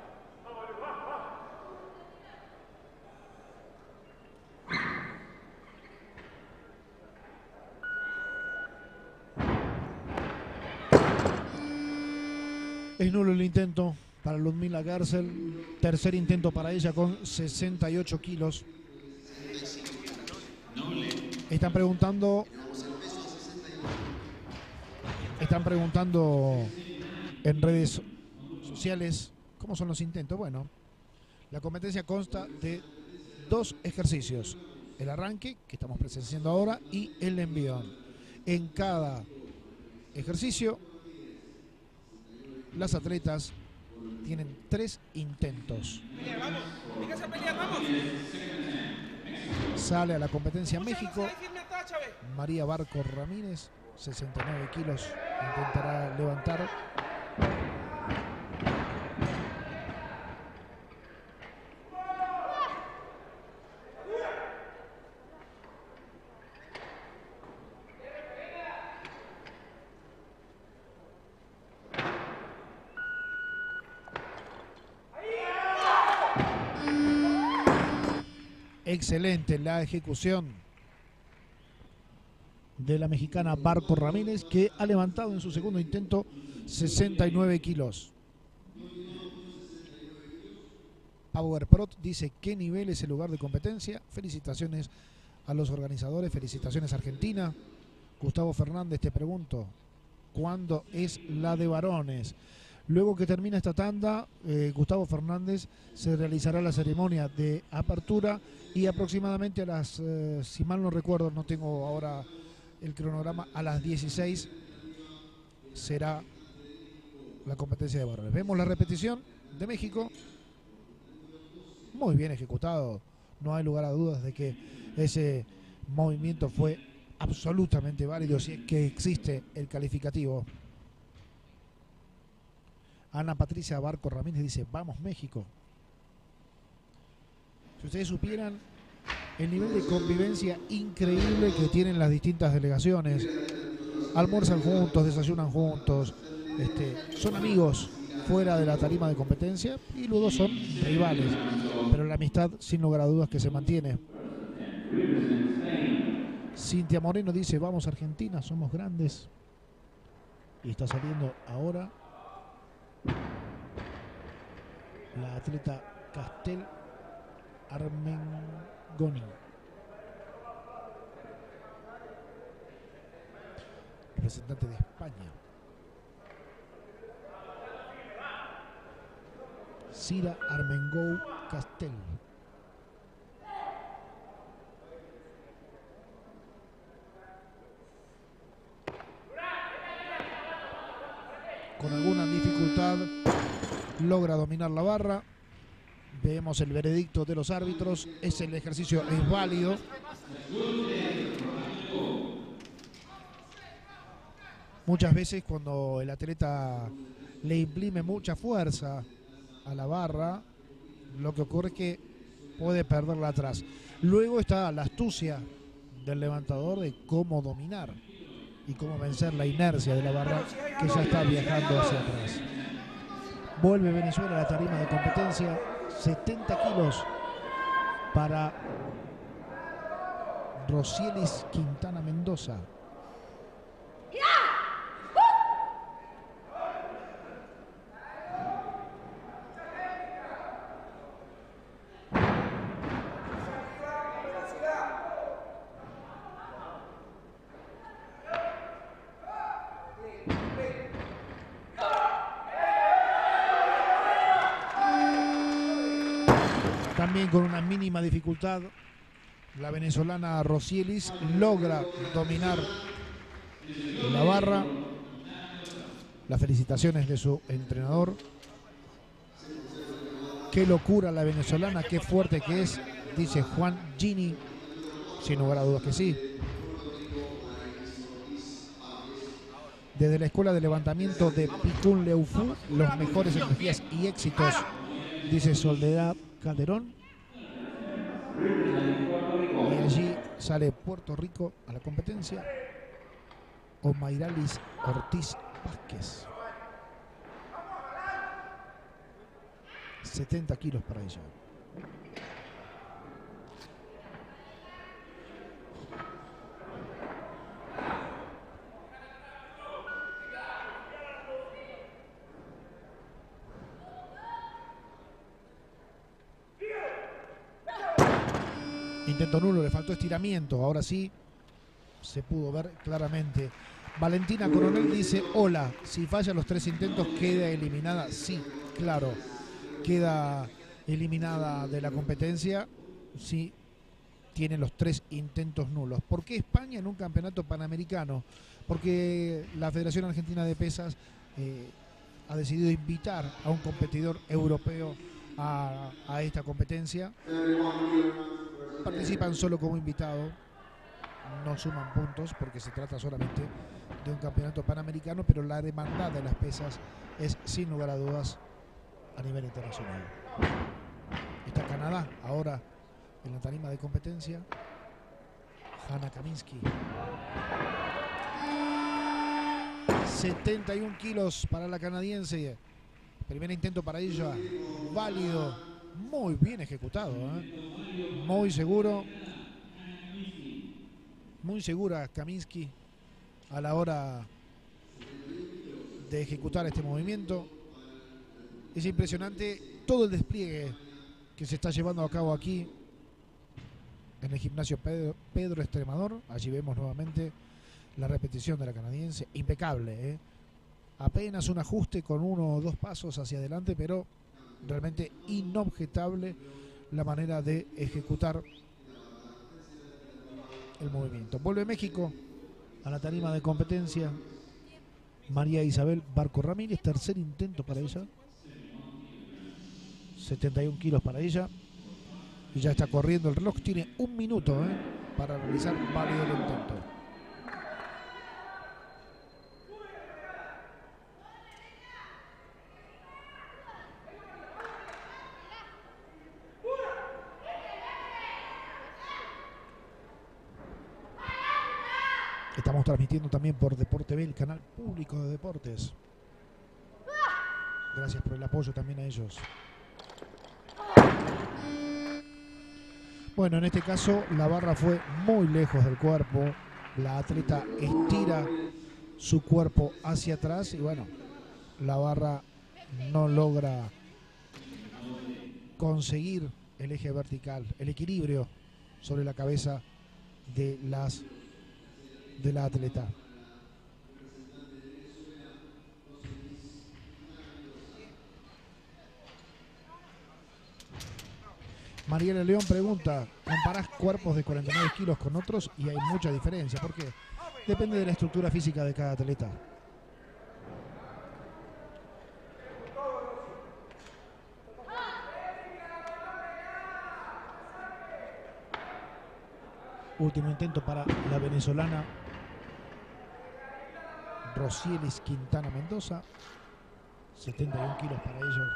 [SPEAKER 1] Es nulo el intento para Ludmila Gersel. Tercer intento para ella con 68 kilos. Están preguntando en redes sociales cómo son los intentos. Bueno, la competencia consta de 2 ejercicios: el arranque, que estamos presenciando ahora, y el envión. En cada ejercicio, las atletas tienen 3 intentos. Sale a la competencia México María Barco Ramírez, 69 kilos, intentará levantar. Excelente la ejecución de la mexicana Barco Ramírez, que ha levantado en su segundo intento 69 kilos. Power Pro dice: ¿qué nivel es el lugar de competencia? Felicitaciones a los organizadores, felicitaciones Argentina. Gustavo Fernández, te pregunto, ¿cuándo es la de varones? Luego que termina esta tanda, Gustavo Fernández, se realizará la ceremonia de apertura y aproximadamente a las, si mal no recuerdo, no tengo ahora el cronograma, a las 16 será la competencia de varones. Vemos la repetición de México, muy bien ejecutado, no hay lugar a dudas de que ese movimiento fue absolutamente válido, si es que existe el calificativo. Ana Patricia Barco Ramírez dice: vamos México. Si ustedes supieran el nivel de convivencia increíble que tienen las distintas delegaciones, almuerzan juntos, desayunan juntos, son amigos fuera de la tarima de competencia y luego son rivales, pero la amistad sin lugar a dudas que se mantiene. Cintia Moreno dice: vamos Argentina, somos grandes. Y está saliendo ahora la atleta Castel Armengoni, representante de España. Cira Armengou Castel. con alguna dificultad logra dominar la barra. Vemos el veredicto de los árbitros. El ejercicio es válido. Muchas veces cuando el atleta le imprime mucha fuerza a la barra, lo que ocurre es que puede perderla atrás. Luego está la astucia del levantador de cómo dominar y cómo vencer la inercia de la barra que ya está viajando hacia atrás. Vuelve Venezuela a la tarima de competencia. 70 kilos para Rosielis Quintana Mendoza. También con una mínima dificultad, la venezolana Rosielis logra dominar la barra. Las felicitaciones de su entrenador. Qué locura la venezolana, qué fuerte que es, dice Juan Gini. Sin lugar a dudas que sí. Desde la escuela de levantamiento de Picún Leufú, los mejores energías y éxitos, dice Soledad Calderón. Y allí sale Puerto Rico a la competencia. Omairalis Ortiz Vázquez. 70 kilos para ella. Intento nulo, le faltó estiramiento. Ahora sí se pudo ver claramente. Valentina Coronel dice: hola, si falla los 3 intentos queda eliminada. Sí, claro, queda eliminada de la competencia si tiene los 3 intentos nulos. ¿Por qué España en un campeonato panamericano? Porque la Federación Argentina de Pesas ha decidido invitar a un competidor europeo a esta competencia. Participan solo como invitado, no suman puntos porque se trata solamente de un campeonato panamericano, pero la demanda de las pesas es sin lugar a dudas a nivel internacional. Está Canadá ahora en la tarima de competencia. Hanna Kaminsky. 71 kilos para la canadiense. Primer intento para ella, válido, muy bien ejecutado, muy seguro, muy segura Kaminsky a la hora de ejecutar este movimiento. Es impresionante todo el despliegue que se está llevando a cabo aquí en el gimnasio Pedro Extremador. Allí vemos nuevamente la repetición de la canadiense, impecable, apenas un ajuste con 1 o 2 pasos hacia adelante, pero realmente inobjetable la manera de ejecutar el movimiento. Vuelve México a la tarima de competencia. María Isabel Barco Ramírez, tercer intento para ella. 71 kilos para ella. Y ya está corriendo el reloj. Tiene 1 minuto para realizar válido el intento. Estamos transmitiendo también por Deporte B, el canal público de deportes. Gracias por el apoyo también a ellos. Bueno, en este caso la barra fue muy lejos del cuerpo. La atleta estira su cuerpo hacia atrás y bueno, la barra no logra conseguir el eje vertical, el equilibrio sobre la cabeza de la atleta. Mariela León pregunta: ¿comparás cuerpos de 49 kilos con otros? Y hay mucha diferencia. ¿Por qué? Depende de la estructura física de cada atleta. Último intento para la venezolana Rosielis Quintana Mendoza. 71 kilos para ellos.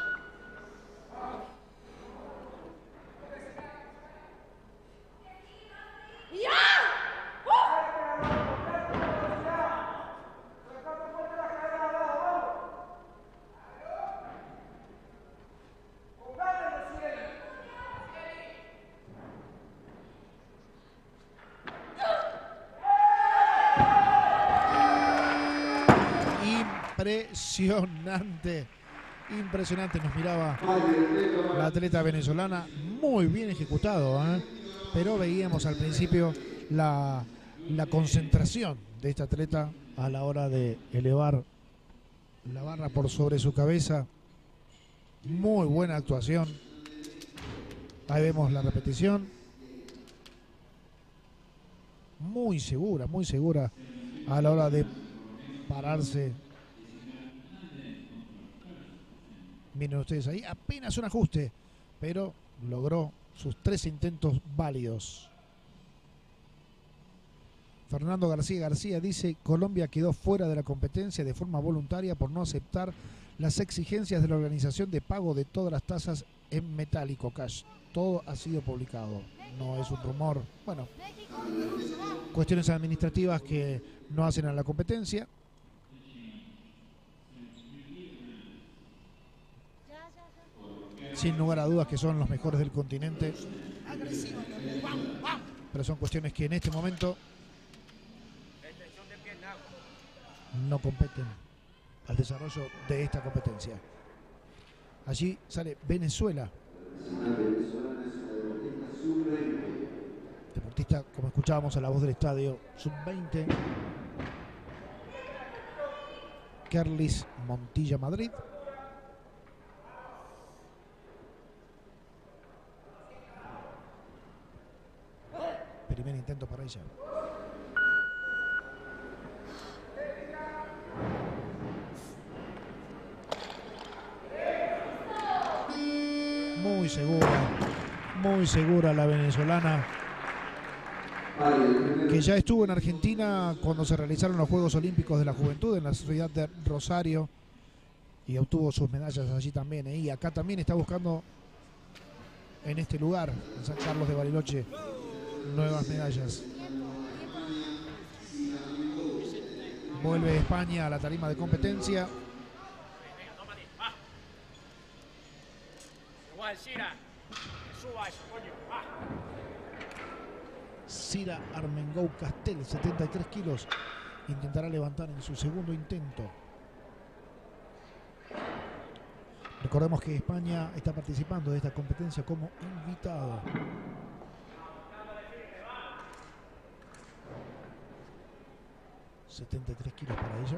[SPEAKER 1] Impresionante, impresionante. Nos miraba la atleta venezolana, muy bien ejecutado, pero veíamos al principio la concentración de esta atleta a la hora de elevar la barra por sobre su cabeza. Muy buena actuación. Ahí vemos la repetición. Muy segura a la hora de pararse. Miren ustedes ahí, apenas un ajuste, pero logró sus 3 intentos válidos. Fernando García dice: Colombia quedó fuera de la competencia de forma voluntaria por no aceptar las exigencias de la organización de pago de todas las tasas en metálico cash. Todo ha sido publicado, no es un rumor. Bueno, cuestiones administrativas que no hacen a la competencia. Sin lugar a dudas que son los mejores del continente, pero son cuestiones que en este momento no competen al desarrollo de esta competencia. Allí sale Venezuela, deportista, como escuchábamos a la voz del estadio, sub-20, Kerlis Montilla Madrid. Primer intento para ella. Muy segura la venezolana, que ya estuvo en Argentina cuando se realizaron los Juegos Olímpicos de la Juventud en la ciudad de Rosario y obtuvo sus medallas allí también. Y acá también está buscando en este lugar, en San Carlos de Bariloche, nuevas medallas. Vuelve España a la tarima de competencia. Cira Armengou Castel, 73 kilos, intentará levantar en su segundo intento. Recordemos que España está participando de esta competencia como invitado. $73 kilos para ella.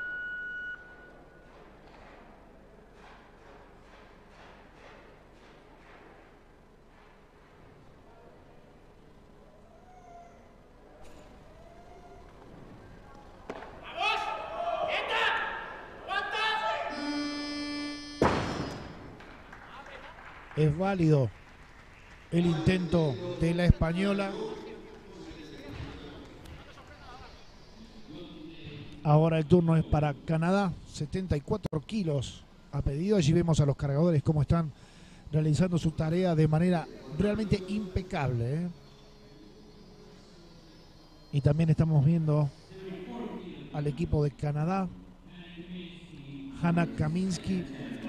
[SPEAKER 1] Es válido el intento de la española. Ahora el turno es para Canadá, 74 kilos a pedido. Allí vemos a los cargadores cómo están realizando su tarea de manera realmente impecable. Y también estamos viendo al equipo de Canadá, Hanna Kaminsky.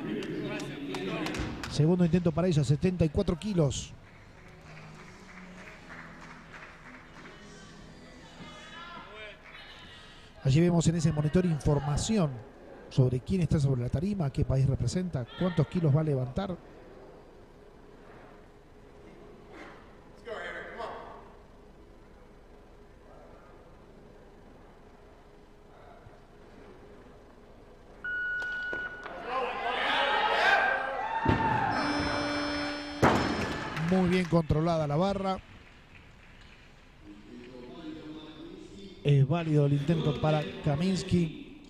[SPEAKER 1] Segundo intento para ella, 74 kilos. Allí vemos en ese monitor información sobre quién está sobre la tarima, qué país representa, cuántos kilos va a levantar. Muy bien controlada la barra. Es válido el intento para Kaminsky.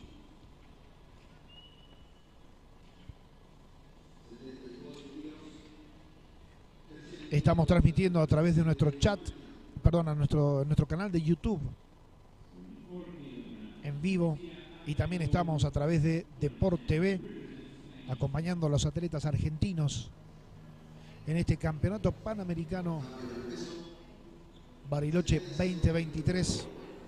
[SPEAKER 1] Estamos transmitiendo a través de nuestro chat perdón, a nuestro canal de YouTube en vivo, y también estamos a través de Deport TV acompañando a los atletas argentinos en este campeonato panamericano Bariloche 2023.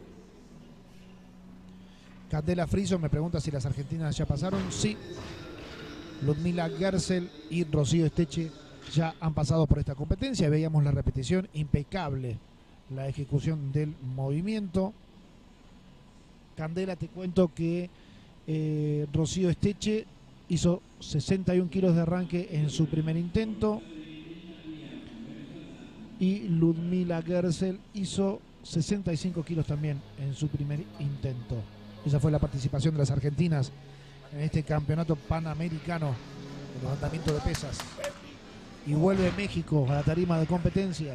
[SPEAKER 1] Candela Friso me pregunta si las argentinas ya pasaron. Sí, Ludmila Gersel y Rocío Esteche ya han pasado por esta competencia. Veíamos la repetición, impecable la ejecución del movimiento. Candela, te cuento que Rocío Esteche hizo 61 kilos de arranque en su primer intento y Ludmila Gersel hizo 65 kilos también en su primer intento. Esa fue la participación de las argentinas en este campeonato panamericano de levantamiento de pesas. Y vuelve México a la tarima de competencia.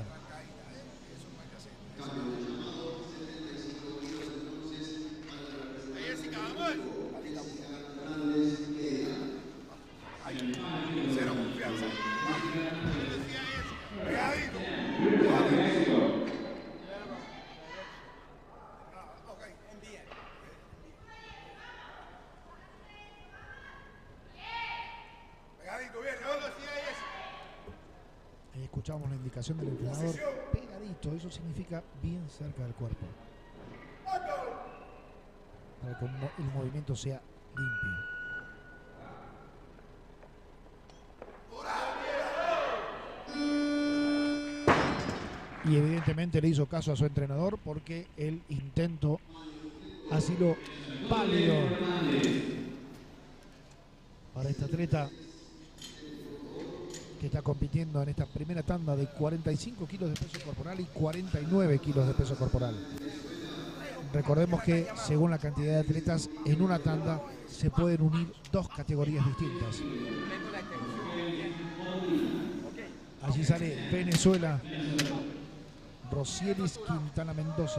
[SPEAKER 1] Escuchamos la indicación del entrenador, pegadito, eso significa bien cerca del cuerpo, para que el movimiento sea limpio. Y evidentemente le hizo caso a su entrenador porque el intento ha sido válido para esta atleta que está compitiendo en esta primera tanda de 45 kilos de peso corporal y 49 kilos de peso corporal. Recordemos que según la cantidad de atletas en una tanda se pueden unir dos categorías distintas. Allí sale Venezuela, Rosielis Quintana Mendoza.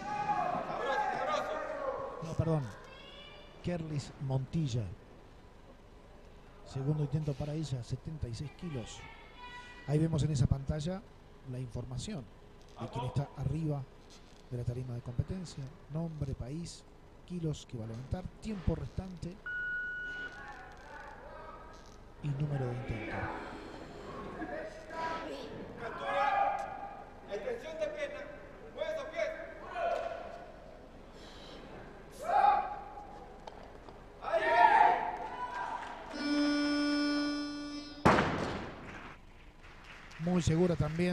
[SPEAKER 1] No, perdón, Kerlis Montilla. Segundo intento para ella, 76 kilos. Ahí vemos en esa pantalla la información de quién está arriba de la tarima de competencia. Nombre, país, kilos que va a levantar, tiempo restante y número de intento.
[SPEAKER 3] Extensión de pierna, mueve esos pies.
[SPEAKER 1] Muy segura también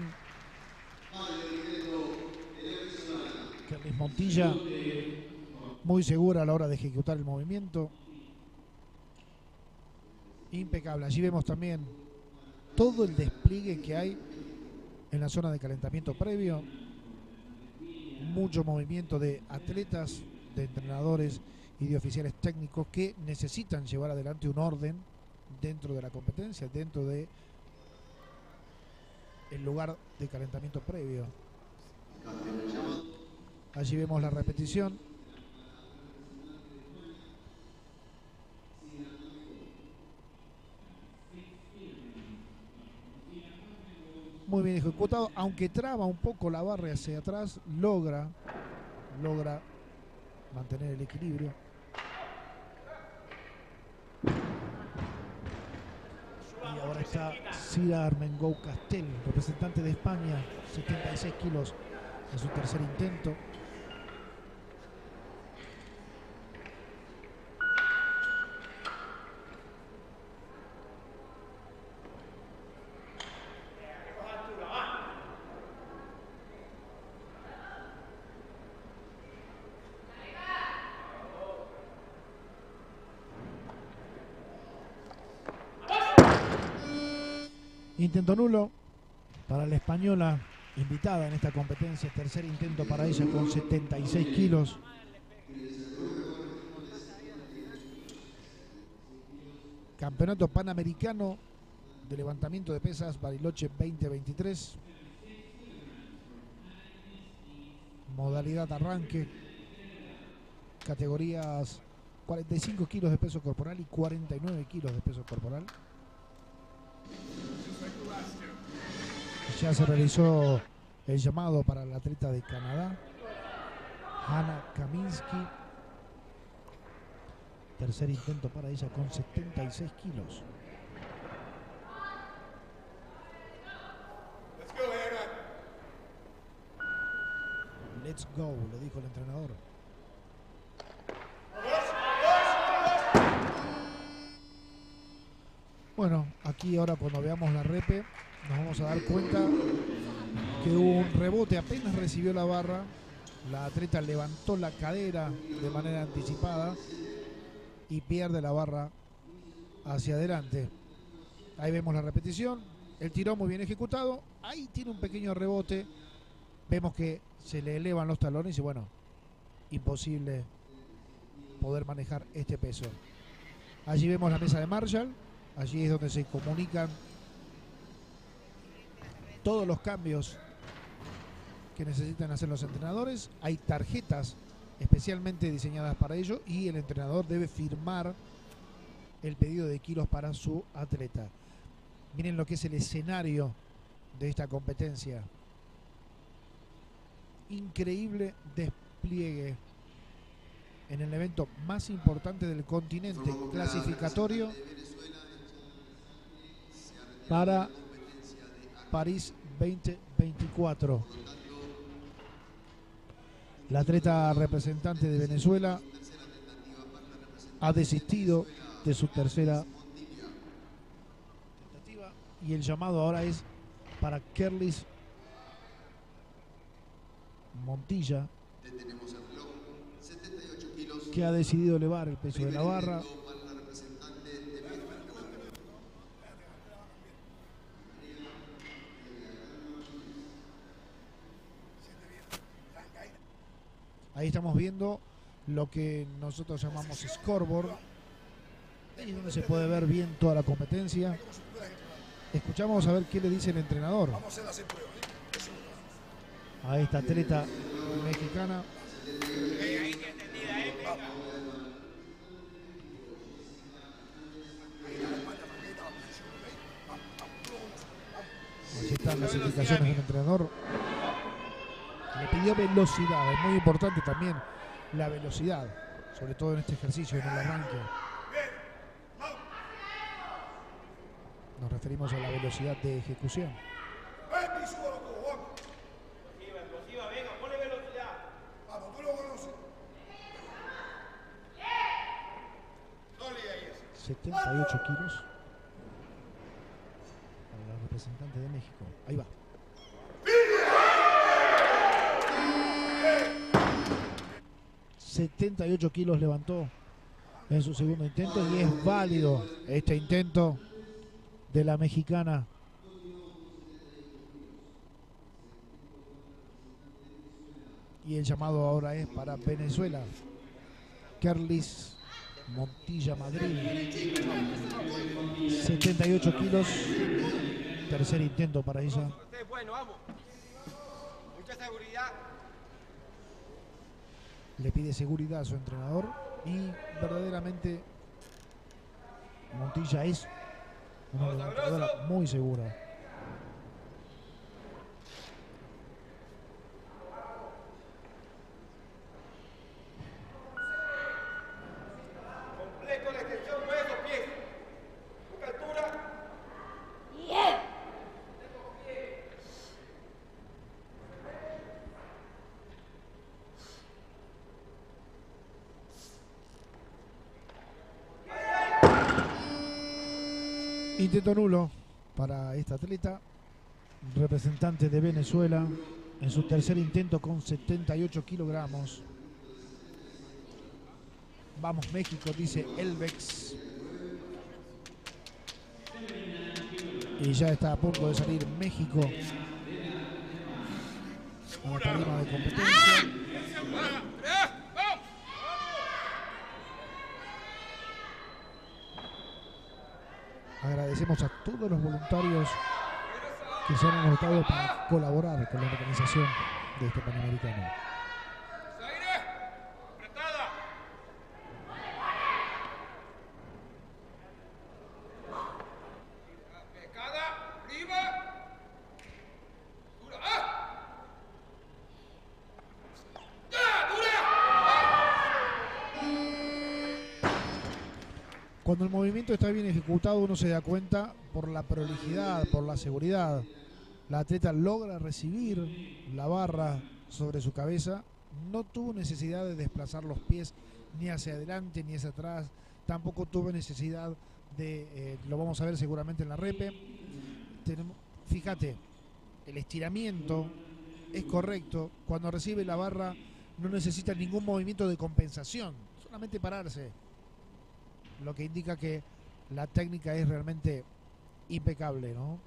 [SPEAKER 1] Kerlis Montilla, muy segura a la hora de ejecutar el movimiento, impecable. Allí vemos también todo el despliegue que hay en la zona de calentamiento previo, mucho movimiento de atletas, de entrenadores y de oficiales técnicos que necesitan llevar adelante un orden dentro de la competencia, dentro de el lugar de calentamiento previo. Allí vemos la repetición. Muy bien ejecutado, aunque traba un poco la barra hacia atrás, logra mantener el equilibrio. Y ahora está Cira Armengou Castel, representante de España, 76 kilos en su tercer intento. Intento nulo para la española invitada en esta competencia, tercer intento para ella con 76 kilos. Campeonato Panamericano de levantamiento de pesas Bariloche 2023. Modalidad arranque. Categorías 45 kilos de peso corporal y 49 kilos de peso corporal. Ya se realizó El llamado para la atleta de Canadá, Hannah Kaminsky. Tercer intento para ella con 76 kilos.
[SPEAKER 3] Let's go, Hannah.
[SPEAKER 1] Let's go, le dijo el entrenador. Bueno, aquí ahora cuando veamos la repe nos vamos a dar cuenta que hubo un rebote, apenas recibió la barra, la atleta levantó la cadera de manera anticipada y pierde la barra hacia adelante. Ahí vemos la repetición, el tirón muy bien ejecutado, ahí tiene un pequeño rebote, vemos que se le elevan los talones y bueno, imposible poder manejar este peso. Allí vemos la mesa de Marshall, allí es donde se comunican todos los cambios que necesitan hacer los entrenadores. Hay tarjetas especialmente diseñadas para ello y el entrenador debe firmar el pedido de kilos para su atleta. Miren lo que es el escenario de esta competencia. Increíble despliegue en el evento más importante del continente clasificatorio para París 2024. La atleta representante de Venezuela ha desistido de su tercera tentativa y el llamado ahora es para Kerlis Montilla, que ha decidido elevar el peso de la barra. Ahí estamos viendo lo que nosotros llamamos scoreboard, ahí donde se puede ver bien toda la competencia. Escuchamos a ver qué le dice el entrenador a esta atleta mexicana. Así están las indicaciones del entrenador. Le pidió velocidad, es muy importante también la velocidad, sobre todo en este ejercicio, en el arranque. Nos referimos a la velocidad de ejecución.
[SPEAKER 3] Explosiva, venga, ponle velocidad. Vamos, tú lo conoces.
[SPEAKER 1] 78 kilos para la representante de México. Ahí va. ...78 kilos levantó en su segundo intento y es válido este intento de la mexicana. Y el llamado ahora es para Venezuela. Kerlis Montilla Madrid, 78 kilos, tercer intento para ella.
[SPEAKER 3] Bueno, vamos. Mucha seguridad.
[SPEAKER 1] Le pide seguridad a su entrenador y verdaderamente Montilla es una levantadora muy segura.
[SPEAKER 3] Completo la extensión, hueso, pies. Busca altura.
[SPEAKER 1] Intento nulo para esta atleta, representante de Venezuela, en su tercer intento con 78 kilogramos. Vamos México, dice Elvex. Y ya está a punto de salir México a la tarima de competencia. Agradecemos a todos los voluntarios que se han anotado para colaborar con la organización de este Panamericano.
[SPEAKER 3] Apretada. Pegada, arriba. Dura.
[SPEAKER 1] Cuando el movimiento está bien ejecutado, uno se da cuenta por la prolijidad, por la seguridad. La atleta logra recibir la barra sobre su cabeza, no tuvo necesidad de desplazar los pies ni hacia adelante ni hacia atrás, tampoco tuvo necesidad de, lo vamos a ver seguramente en la repe. Fíjate, el estiramiento es correcto, cuando recibe la barra no necesita ningún movimiento de compensación, solamente pararse, lo que indica que la técnica es realmente impecable, ¿no?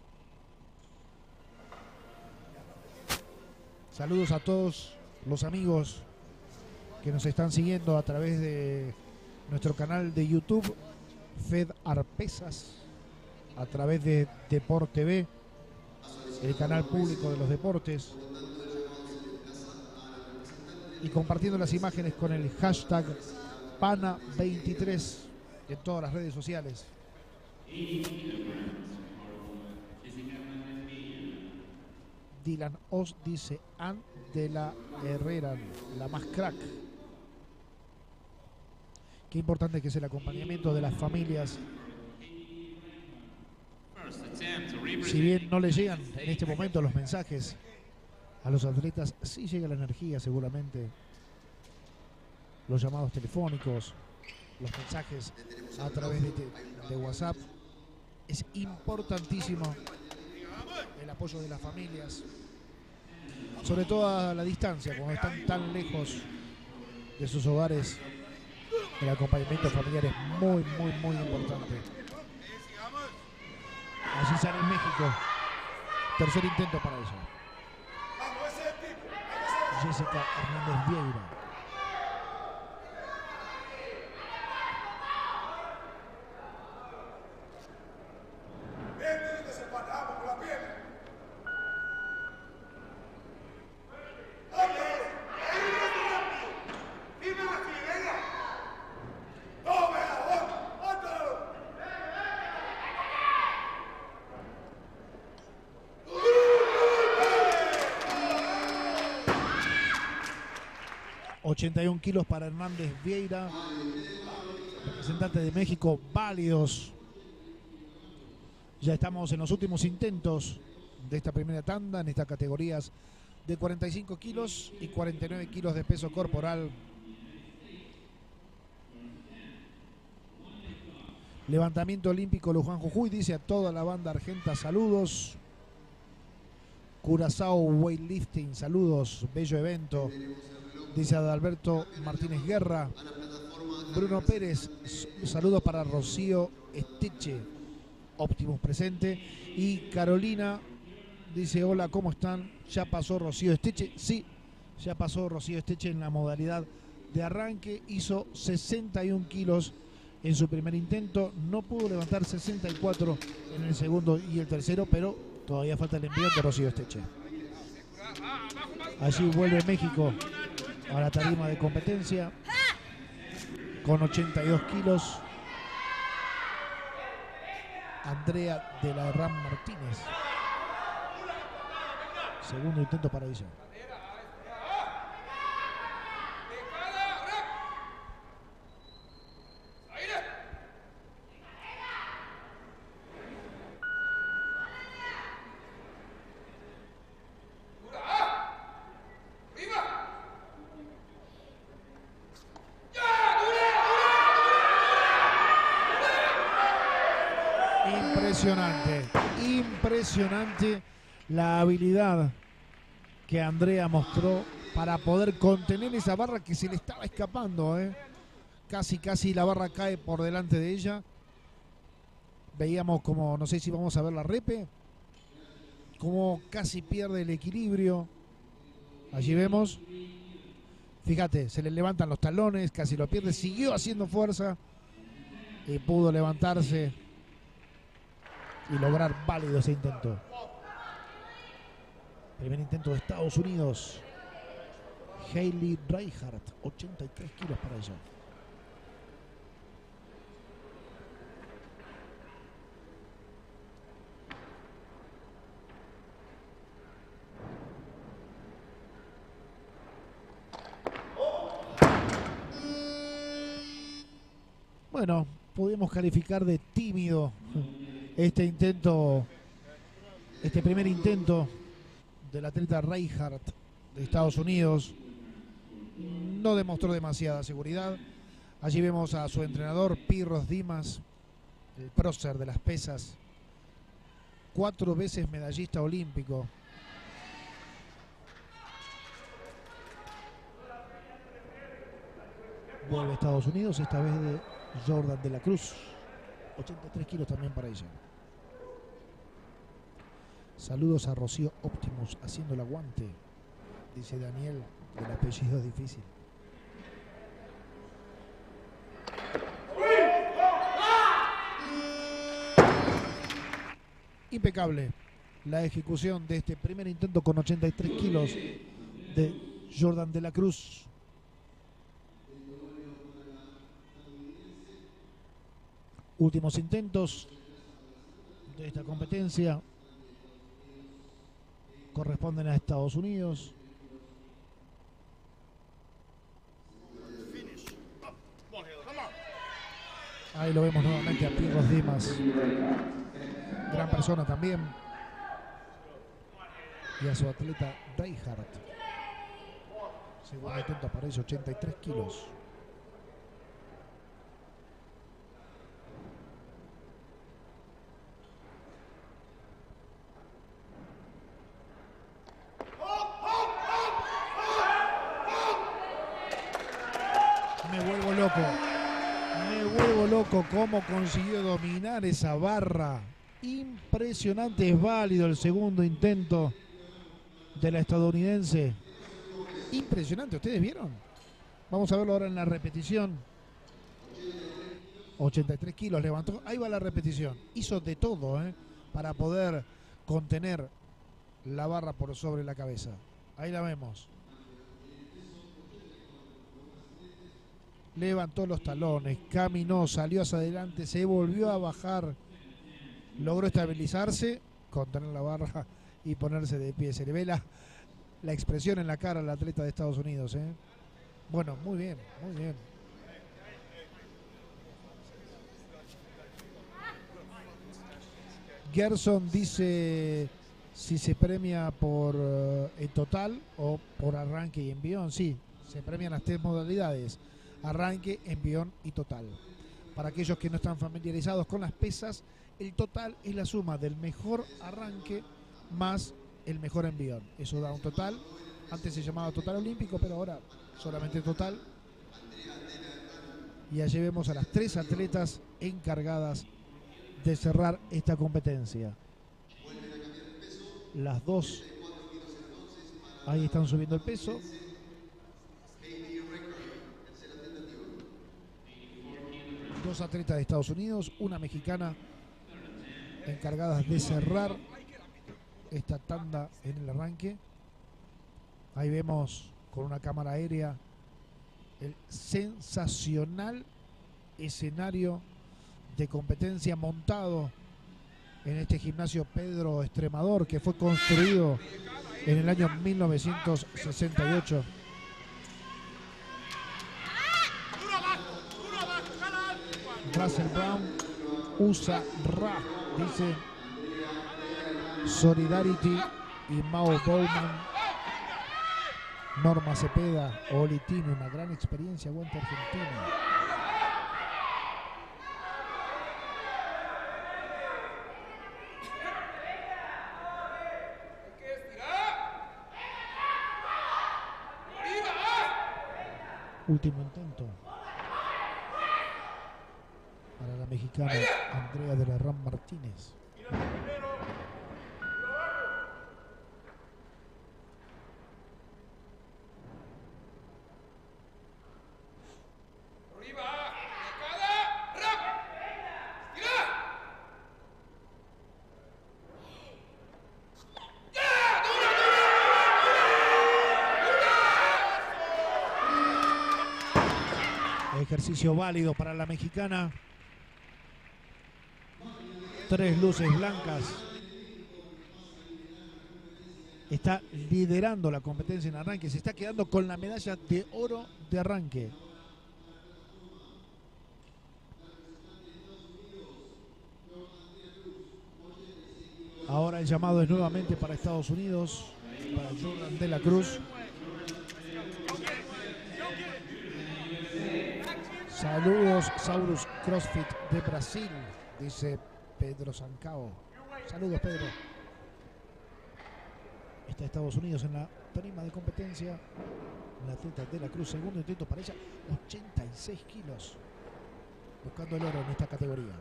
[SPEAKER 1] Saludos a todos los amigos que nos están siguiendo a través de nuestro canal de YouTube, Fed Arpesas, a través de Deport TV, el canal público de los deportes, y compartiendo las imágenes con el hashtag Pana23 en todas las redes sociales. Dylan Oz dice Ann de la Herrera, la más crack. Qué importante que es el acompañamiento de las familias. Si bien no le llegan en este momento los mensajes a los atletas, sí llega la energía seguramente. Los llamados telefónicos, los mensajes a través de WhatsApp. Es importantísimo el apoyo de las familias, sobre todo a la distancia, cuando están tan lejos de sus hogares. El acompañamiento familiar es muy importante. Así sale en México. Tercer intento para ella. Jessica Hernández Vieira. ...81 kilos para Hernández Vieira, representante de México, válidos. Ya estamos en los últimos intentos de esta primera tanda, en estas categorías de 45 kilos y 49 kilos de peso corporal. Levantamiento olímpico Luján Jujuy, dice a toda la banda argenta, saludos. Curazao Weightlifting, saludos, bello evento. Dice Adalberto Martínez Guerra. Bruno Pérez, saludos para Rocío Esteche, Optimus presente. Y Carolina dice, hola, ¿cómo están? ¿Ya pasó Rocío Esteche? Sí, ya pasó Rocío Esteche en la modalidad de arranque. Hizo 61 kilos en su primer intento. No pudo levantar 64 en el segundo y el tercero, pero todavía falta el envío de Rocío Esteche. Allí vuelve México a la tarima de competencia con 82 kilos. Andrea de la Herrán Martínez. Segundo intento para ella. Impresionante la habilidad que Andrea mostró para poder contener esa barra que se le estaba escapando, casi la barra cae por delante de ella. Veíamos como, no sé si vamos a ver la repe, como casi pierde el equilibrio. Allí vemos, fíjate, se le levantan los talones, casi lo pierde, siguió haciendo fuerza y pudo levantarse y lograr válido ese intento. Primer intento de Estados Unidos. Hailey Reinhardt, 83 kilos para ella. Bueno, podemos calificar de tímido este intento, este primer intento del atleta Reinhardt de Estados Unidos. No demostró demasiada seguridad. Allí vemos a su entrenador Pirros Dimas, el prócer de las pesas, 4 veces medallista olímpico. Vuelve a Estados Unidos, esta vez de Jordan de la Cruz. 83 kilos también para ella. Saludos a Rocío Optimus haciendo el aguante, dice Daniel, del apellido difícil. Impecable la ejecución de este primer intento con 83 kilos de Jordan de la Cruz. Últimos intentos de esta competencia corresponden a Estados Unidos. Ahí lo vemos nuevamente a Pirros Dimas, gran persona también, y a su atleta Reinhardt. Segundo intento aparece, 83 kilos. Me vuelvo loco cómo consiguió dominar esa barra. Impresionante, es válido el segundo intento de la estadounidense. Impresionante, ¿ustedes vieron? Vamos a verlo ahora en la repetición. 83 kilos levantó, ahí va la repetición. Hizo de todo para poder contener la barra por sobre la cabeza. Ahí la vemos. Levantó los talones, caminó, salió hacia adelante, se volvió a bajar, logró estabilizarse, contener la barra y ponerse de pie. Se le ve la expresión en la cara al atleta de Estados Unidos. Bueno, muy bien, muy bien. Gerson dice si se premia por el total o por arranque y envión. Sí, se premian las 3 modalidades: arranque, envión y total. Para aquellos que no están familiarizados con las pesas, el total es la suma del mejor arranque más el mejor envión. Eso da un total. Antes se llamaba total olímpico, pero ahora solamente total. Y allí vemos a las 3 atletas encargadas de cerrar esta competencia. Las 2 ahí están subiendo el peso. Dos atletas de Estados Unidos, una mexicana, encargadas de cerrar esta tanda en el arranque. Ahí vemos con una cámara aérea el sensacional escenario de competencia montado en este gimnasio Pedro Estremador, que fue construido en el año 1968. Russell Brown usa RA, dice Solidarity y Mao Bowman. Norma Cepeda, Oli tiene una gran experiencia, aguante Argentina. Último intento para la mexicana Andrea de la Ram Martínez. Ejercicio válido para la mexicana. 3 luces blancas. Está liderando la competencia en arranque. Se está quedando con la medalla de oro de arranque. Ahora el llamado es nuevamente para Estados Unidos, para Jordan de la Cruz. Saludos, Saurus CrossFit de Brasil, dice Pedro Sancao. Saludos, Pedro. Está Estados Unidos en la tarima de competencia. La atleta de la Cruz, segundo intento para ella, 86 kilos. Buscando el oro en esta categoría.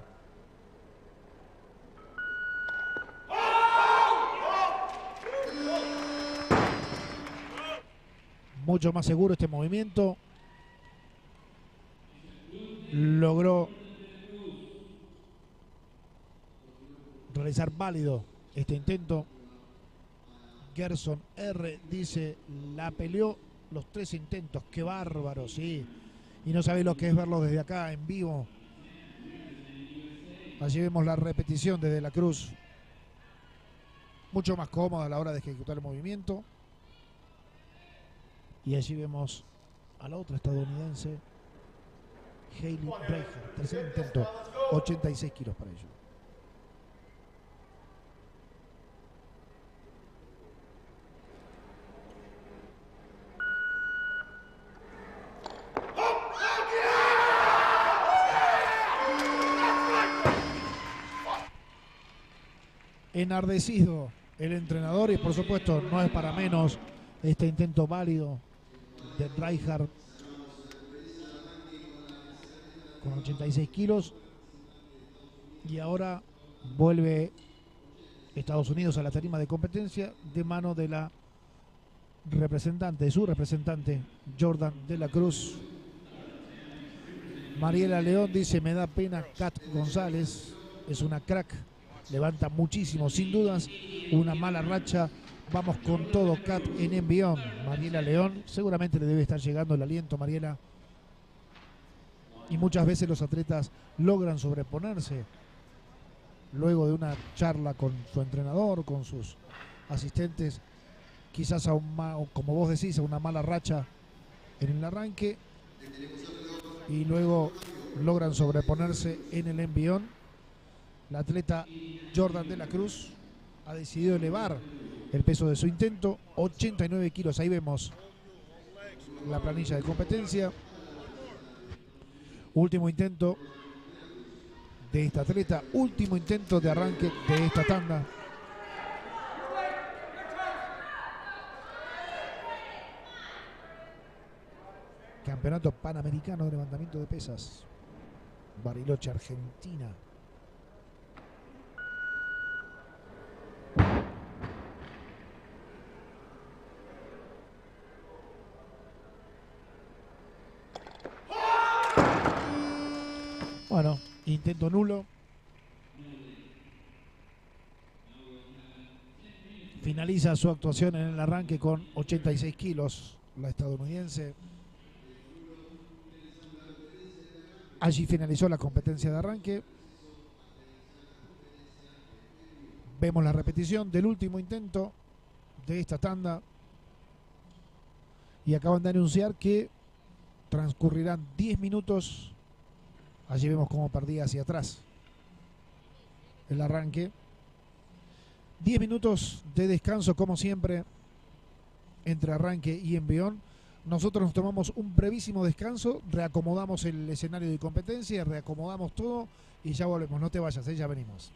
[SPEAKER 1] Mucho más seguro este movimiento. Logró realizar válido este intento. Gerson R. dice, la peleó los 3 intentos. Qué bárbaro, sí. Y no sabéis lo que es verlo desde acá en vivo. Allí vemos la repetición desde la Cruz. Mucho más cómoda a la hora de ejecutar el movimiento. Y allí vemos a la otra estadounidense, Hailey Dreijer. Tercer intento, 86 kilos para ello. Enardecido el entrenador y por supuesto no es para menos este intento válido de Dreijer con 86 kilos. Y ahora vuelve Estados Unidos a la tarima de competencia de mano de la representante, de su representante, Jordan de la Cruz. Mariela León dice, me da pena Kat González, es una crack, levanta muchísimo, sin dudas, una mala racha. Vamos con todo, Kat en envión. Mariela León, seguramente le debe estar llegando el aliento, Mariela. Y muchas veces los atletas logran sobreponerse luego de una charla con su entrenador, con sus asistentes, quizás a como vos decís, a una mala racha en el arranque, y luego logran sobreponerse en el envión. La atleta Jordan de la Cruz ha decidido elevar el peso de su intento, 89 kilos. Ahí vemos la planilla de competencia. Último intento de esta atleta, último intento de arranque de esta tanda. Campeonato Panamericano de Levantamiento de Pesas, Bariloche, Argentina. Bueno, intento nulo. Finaliza su actuación en el arranque con 86 kilos, la estadounidense. Allí finalizó la competencia de arranque. Vemos la repetición del último intento de esta tanda. Y acaban de anunciar que transcurrirán 10 minutos. Allí vemos cómo perdía hacia atrás el arranque. 10 minutos de descanso, como siempre, entre arranque y envión. Nosotros nos tomamos un brevísimo descanso, reacomodamos el escenario de competencia, reacomodamos todo y ya volvemos. No te vayas, ya venimos.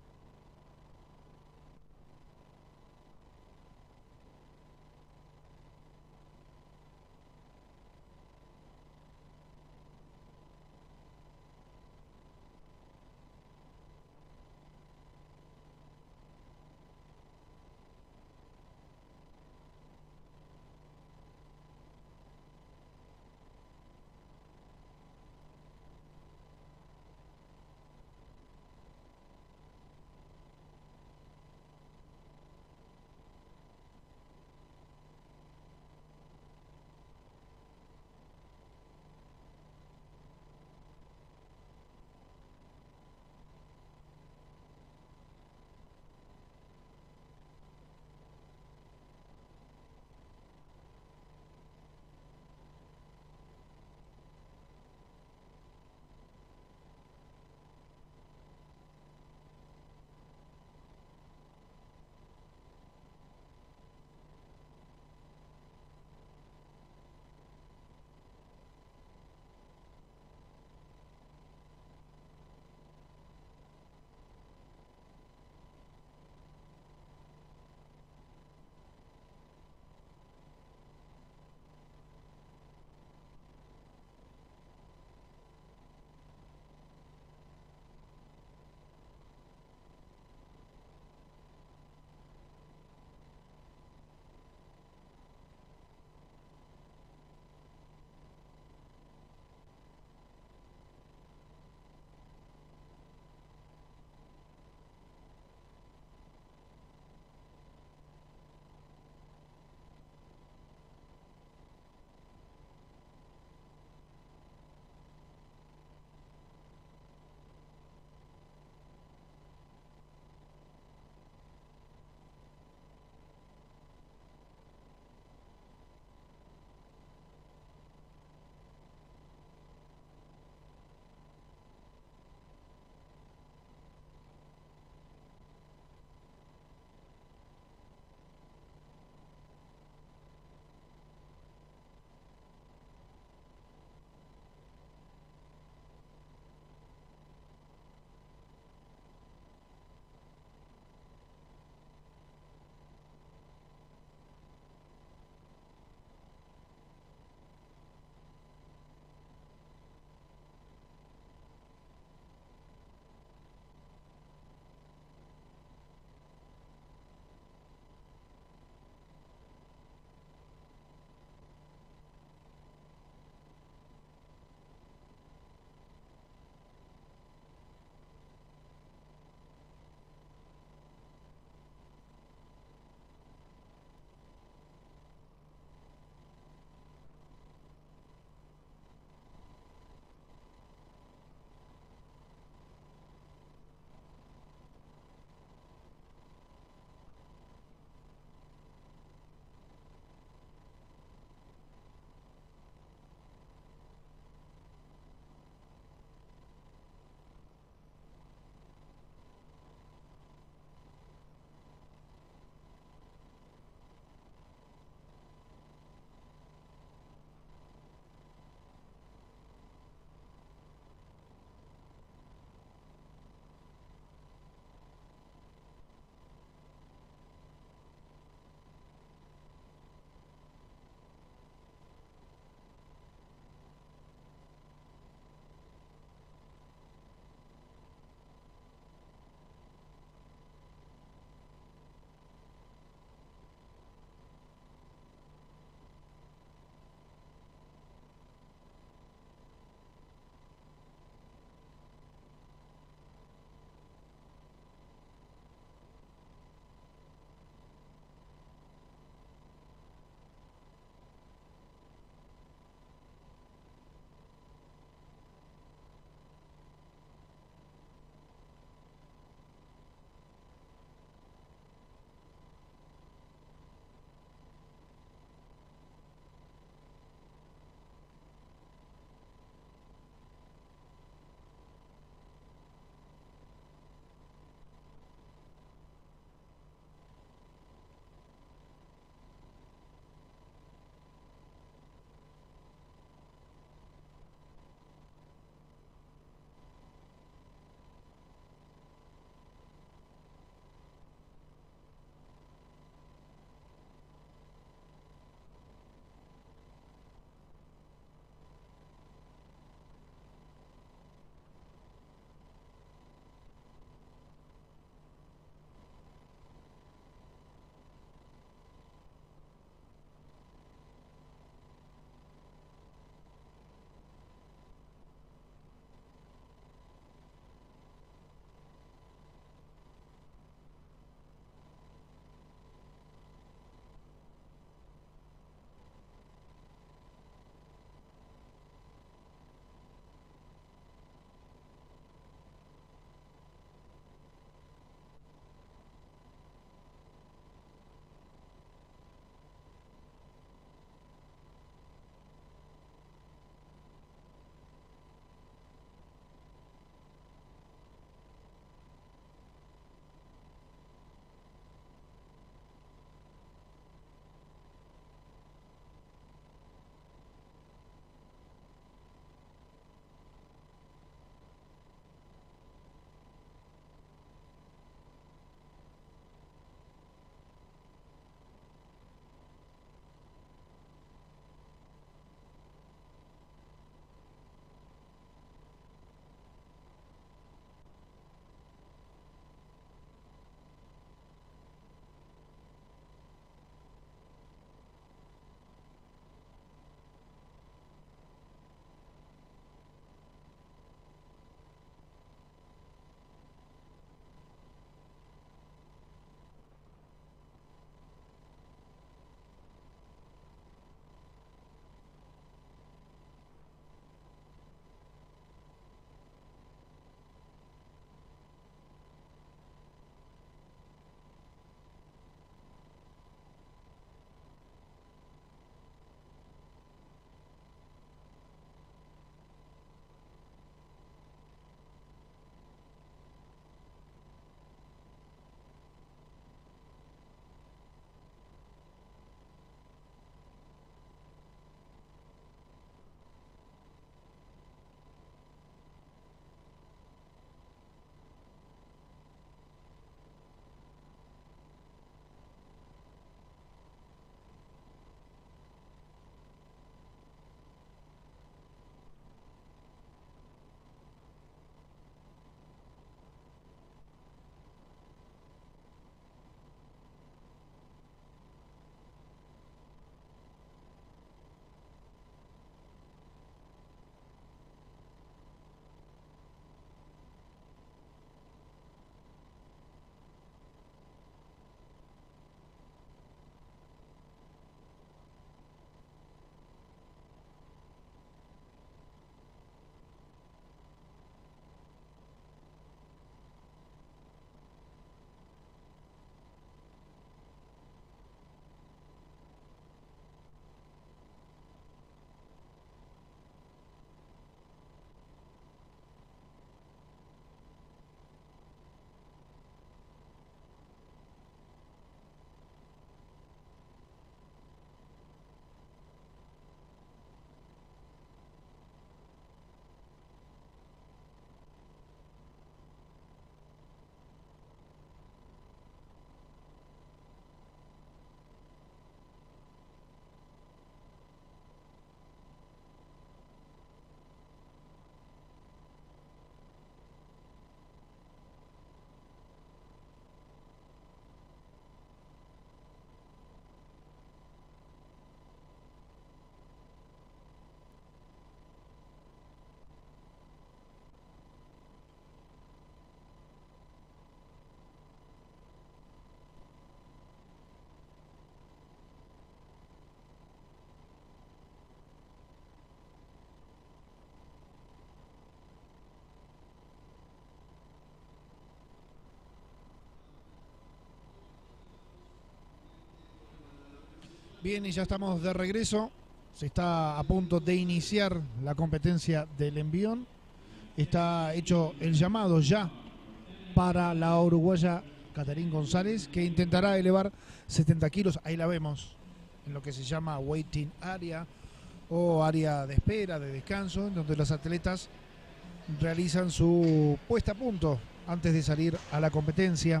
[SPEAKER 1] Bien, y ya estamos de regreso. Se está a punto de iniciar la competencia del envión. Está hecho el llamado ya para la uruguaya Caterín González, que intentará elevar 70 kilos. Ahí la vemos en lo que se llama waiting area o área de espera, de descanso, en donde los atletas realizan su puesta a punto antes de salir a la competencia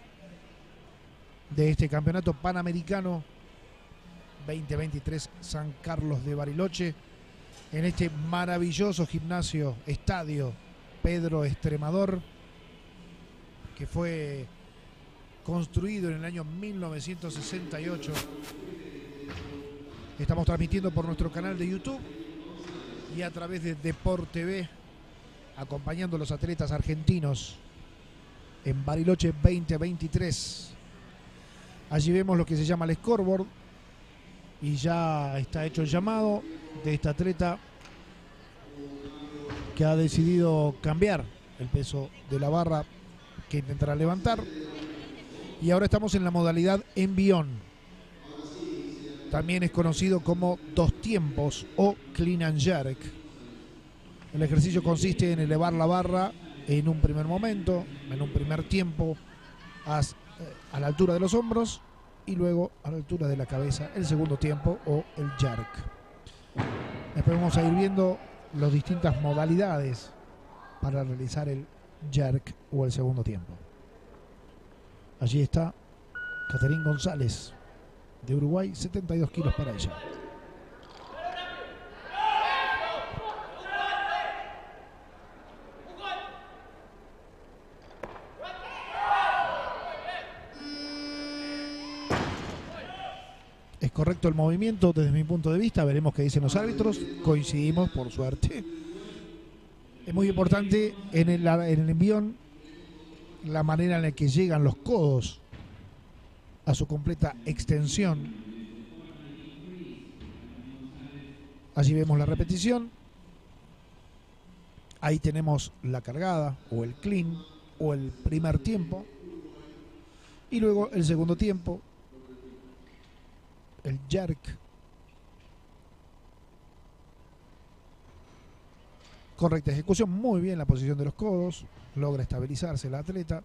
[SPEAKER 1] de este campeonato panamericano 2023 San Carlos de Bariloche, en este maravilloso gimnasio, estadio Pedro Estremador, que fue construido en el año 1968. Estamos transmitiendo por nuestro canal de YouTube y a través de Deport TV, acompañando a los atletas argentinos en Bariloche 2023. Allí vemos lo que se llama el scoreboard y ya está hecho el llamado de esta atleta que ha decidido cambiar el peso de la barra que intentará levantar. Y ahora estamos en la modalidad envión. También es conocido como 2 tiempos o clean and jerk. El ejercicio consiste en elevar la barra en un primer momento, en un primer tiempo, a la altura de los hombros y luego a la altura de la cabeza, el segundo tiempo o el jerk. Después vamos a ir viendo las distintas modalidades para realizar el jerk o el segundo tiempo. Allí está Caterín González de Uruguay, 72 kilos para ella. Es correcto el movimiento desde mi punto de vista, veremos qué dicen los árbitros, coincidimos por suerte. Es muy importante en el envión la manera en la que llegan los codos a su completa extensión. Allí vemos la repetición. Ahí tenemos la cargada o el clean o el primer tiempo. Y luego el segundo tiempo, el jerk. Correcta ejecución, muy bien la posición de los codos, logra estabilizarse la atleta.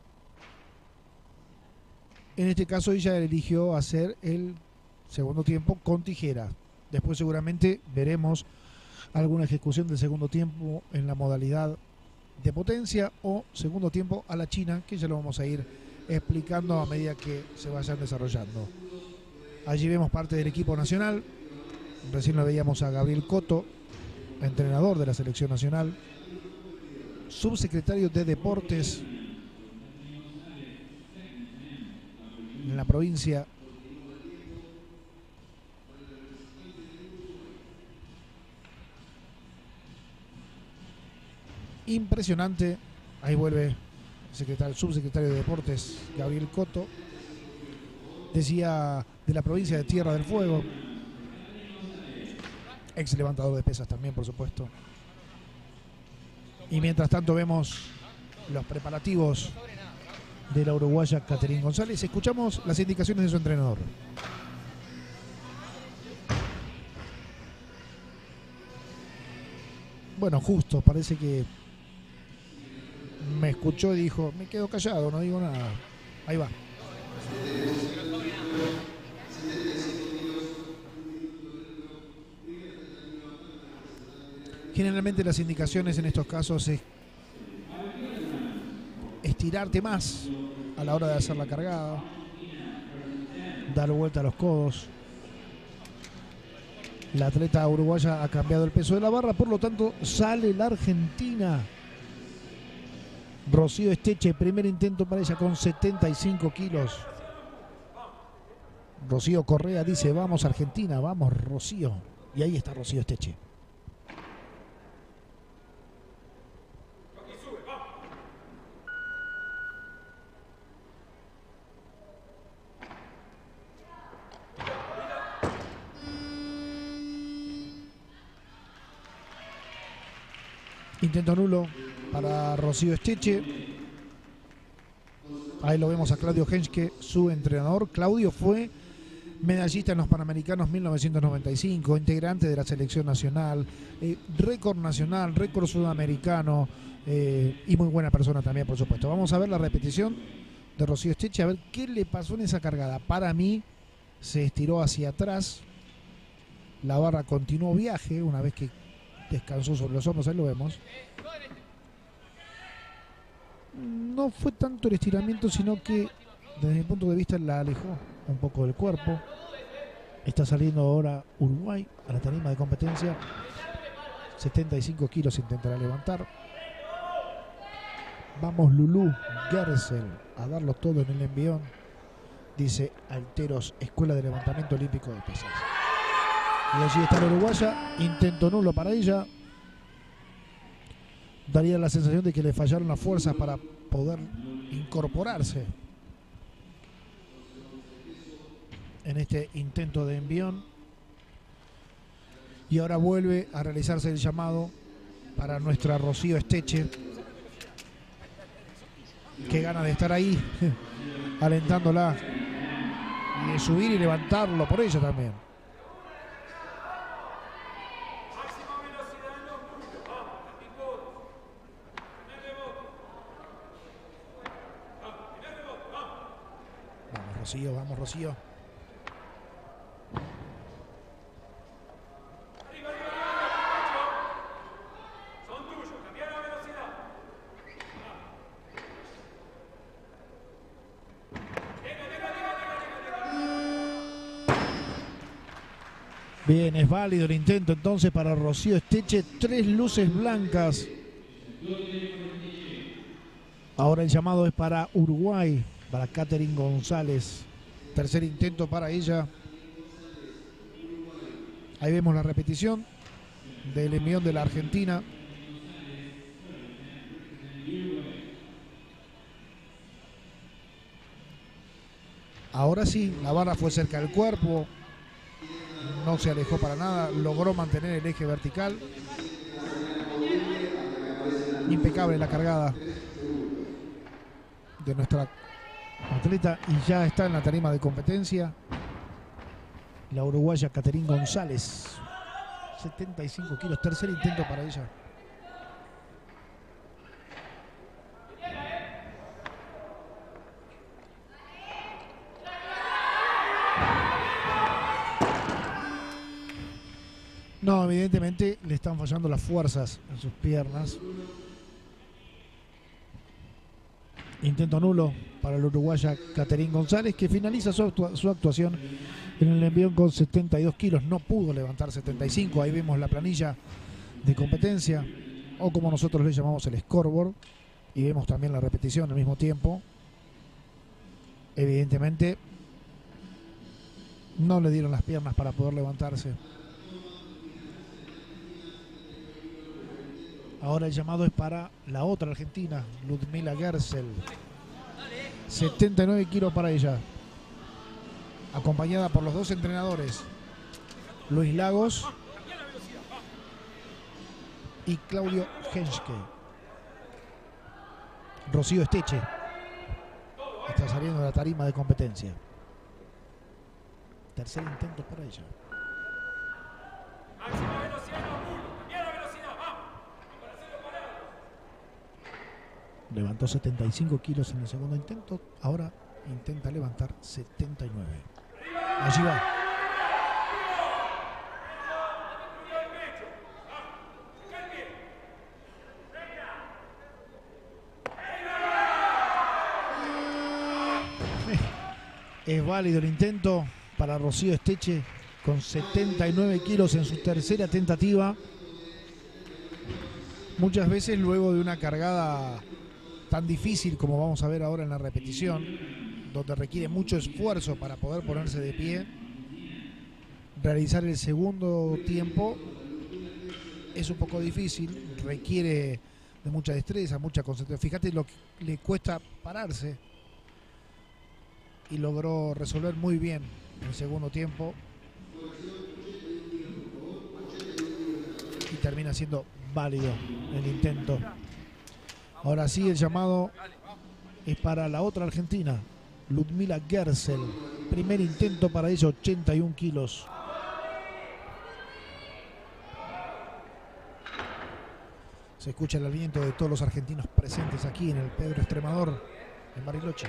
[SPEAKER 1] En este caso ella eligió hacer el segundo tiempo con tijera. Después seguramente veremos alguna ejecución del segundo tiempo en la modalidad de potencia o segundo tiempo a la china, que ya lo vamos a ir explicando a medida que se vayan desarrollando. Allí vemos parte del equipo nacional. Recién lo veíamos a Gabriel Coto, entrenador de la selección nacional, subsecretario de Deportes en la provincia. Impresionante. Ahí vuelve el subsecretario de Deportes, Gabriel Coto. Decía de la provincia de Tierra del Fuego. Ex levantador de pesas también, por supuesto. Y mientras tanto vemos los preparativos de la uruguaya Caterín González. Escuchamos las indicaciones de su entrenador. Bueno, justo, parece que me escuchó y dijo, me quedo callado, no digo nada. Ahí va. Generalmente las indicaciones en estos casos es estirarte más a la hora de hacer la cargada, dar vuelta a los codos. La atleta uruguaya ha cambiado el peso de la barra, por lo tanto sale la argentina Rocío Esteche. Primer intento para ella con 75 kilos. Rocío Correa dice, vamos Argentina, vamos Rocío. Y ahí está Rocío Esteche. Intento nulo para Rocío Esteche. Ahí lo vemos a Claudio Henschke, su entrenador. Claudio fue medallista en los Panamericanos 1995, integrante de la selección nacional, récord nacional, récord sudamericano, y muy buena persona también, por supuesto. Vamos a ver la repetición de Rocío Esteche, a ver qué le pasó en esa cargada. Para mí se estiró hacia atrás, la barra continuó viaje una vez que descansó sobre los hombros, ahí lo vemos. No fue tanto el estiramiento, sino que desde mi punto de vista la alejó un poco del cuerpo. Está saliendo ahora Uruguay a la tarima de competencia. 75 kilos intentará levantar. Vamos Lulú Gersel a darlo todo en el envión, dice Alteros, Escuela de Levantamiento Olímpico de Pesas. Y allí está la uruguaya, intento nulo para ella. Daría la sensación de que le fallaron las fuerzas para poder incorporarse en este intento de envión. Y ahora vuelve a realizarse el llamado para nuestra Rocío Esteche. Qué ganas de estar ahí, alentándola y de subir y levantarlo por ella también. Vamos Rocío, vamos Rocío. Bien, es válido el intento entonces para Rocío Esteche. 3 luces blancas. Ahora el llamado es para Uruguay, para Catherine González. Tercer intento para ella. Ahí vemos la repetición del envión de la Argentina. Ahora sí, la barra fue cerca del cuerpo. No se alejó para nada, logró mantener el eje vertical. Impecable la cargada de nuestra atleta y ya está en la tarima de competencia la uruguaya Catherine González. 75 kilos, tercer intento para ella. No, evidentemente le están fallando las fuerzas en sus piernas. Intento nulo para la uruguaya Catherine González, que finaliza su actuación en el envión con 72 kilos. No pudo levantar 75. Ahí vemos la planilla de competencia, o como nosotros le llamamos el scoreboard. Y vemos también la repetición al mismo tiempo. Evidentemente no le dieron las piernas para poder levantarse. Ahora el llamado es para la otra argentina, Ludmila Gersel. 79 kilos para ella. Acompañada por los dos entrenadores, Luis Lagos y Claudio Henschke. Rocío Esteche está saliendo de la tarima de competencia. Tercer intento para ella. Levantó 75 kilos en el segundo intento. Ahora intenta levantar 79. Allí va. Es válido el intento para Rocío Esteche con 79 kilos en su tercera tentativa. Muchas veces luego de una cargada tan difícil como vamos a ver ahora en la repetición, donde requiere mucho esfuerzo para poder ponerse de pie, realizar el segundo tiempo es un poco difícil, requiere de mucha destreza, mucha concentración. Fíjate lo que le cuesta pararse, y logró resolver muy bien el segundo tiempo y termina siendo válido el intento. Ahora sí, el llamado es para la otra argentina, Ludmila Gersel. Primer intento para ella, 81 kilos. Se escucha el aliento de todos los argentinos presentes aquí en el Pedro Extremador, en Bariloche.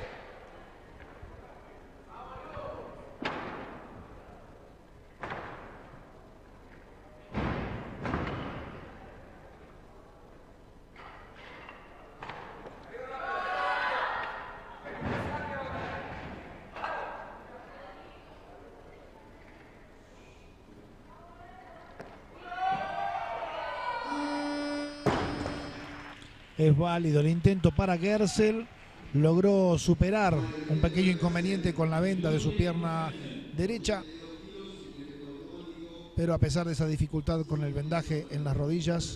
[SPEAKER 1] Es válido el intento para Gersel. Logró superar un pequeño inconveniente con la venda de su pierna derecha. Pero a pesar de esa dificultad con el vendaje en las rodillas,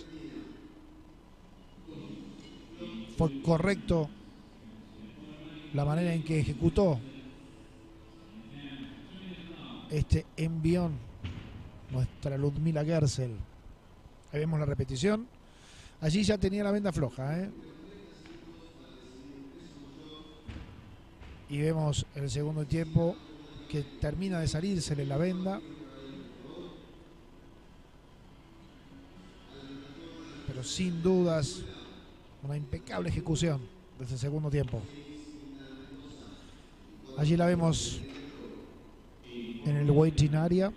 [SPEAKER 1] fue correcto la manera en que ejecutó este envión nuestra Ludmila Gersel. Ahí vemos la repetición. Allí ya tenía la venda floja, ¿eh? Y vemos el segundo tiempo que termina de salírsele la venda. Pero sin dudas, una impecable ejecución de ese segundo tiempo. Allí la vemos en el waiting area.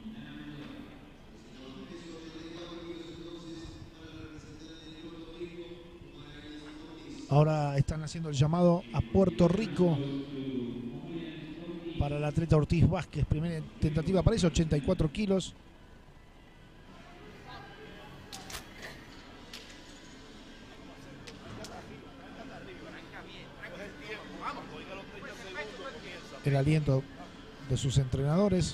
[SPEAKER 1] Ahora están haciendo el llamado a Puerto Rico para el atleta Ortiz Vázquez. Primera tentativa para eso, 84 kilos. El aliento de sus entrenadores.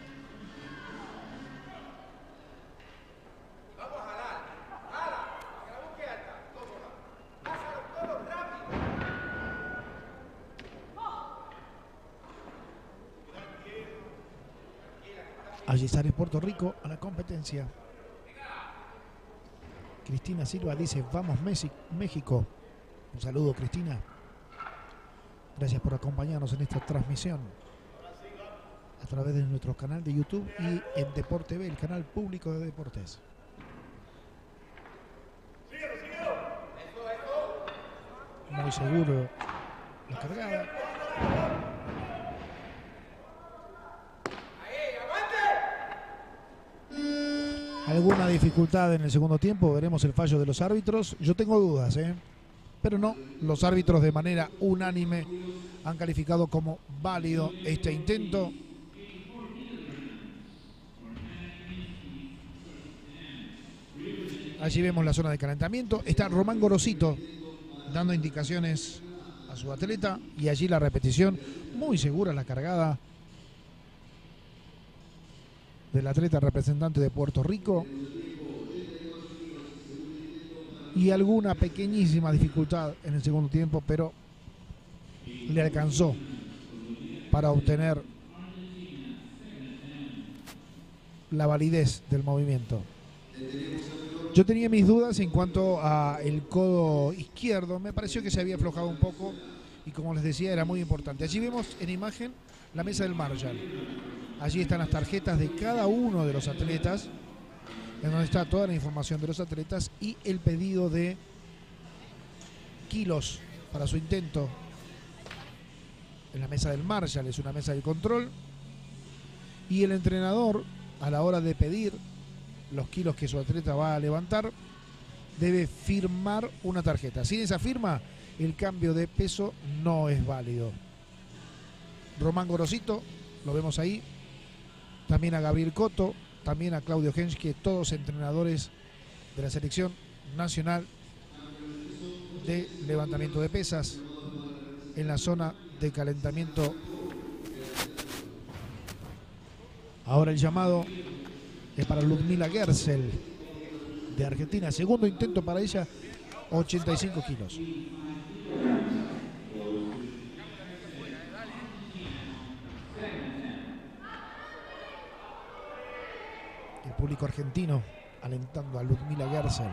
[SPEAKER 1] Allí sale Puerto Rico a la competencia. Cristina Silva dice: vamos México. Un saludo, Cristina. Gracias por acompañarnos en esta transmisión a través de nuestro canal de YouTube y en Deporte B, el canal público de deportes. Muy seguro la cargada. Alguna dificultad en el segundo tiempo, veremos el fallo de los árbitros. Yo tengo dudas, pero no, los árbitros de manera unánime han calificado como válido este intento. Allí vemos la zona de calentamiento. Está Román Gorosito dando indicaciones a su atleta y allí la repetición. Muy segura la cargada del atleta representante de Puerto Rico. Y alguna pequeñísima dificultad en el segundo tiempo, pero le alcanzó para obtener la validez del movimiento. Yo tenía mis dudas en cuanto a el codo izquierdo. Me pareció que se había aflojado un poco y, como les decía, era muy importante. Allí vemos en imagen la mesa del Marshall. Allí están las tarjetas de cada uno de los atletas, en donde está toda la información de los atletas y el pedido de kilos para su intento. En la mesa del Marshall es una mesa de control y el entrenador, a la hora de pedir los kilos que su atleta va a levantar, debe firmar una tarjeta. Sin esa firma, el cambio de peso no es válido. Román Gorosito, lo vemos ahí, también a Gabriel Cotto, también a Claudio Henschke, todos entrenadores de la selección nacional de levantamiento de pesas en la zona de calentamiento. Ahora el llamado es para Ludmila Gersel de Argentina. Segundo intento para ella, 85 kilos. El público argentino alentando a Ludmila Gersel.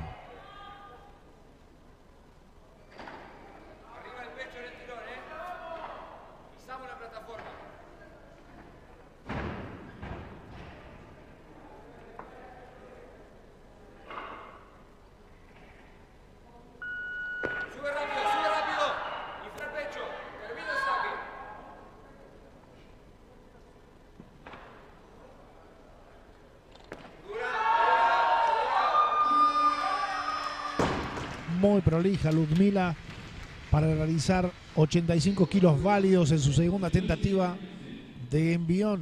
[SPEAKER 3] Arriba el pecho en el tirón, Pisamos la plataforma.
[SPEAKER 1] muy prolija Ludmila para realizar 85 kilos válidos en su segunda tentativa de envión.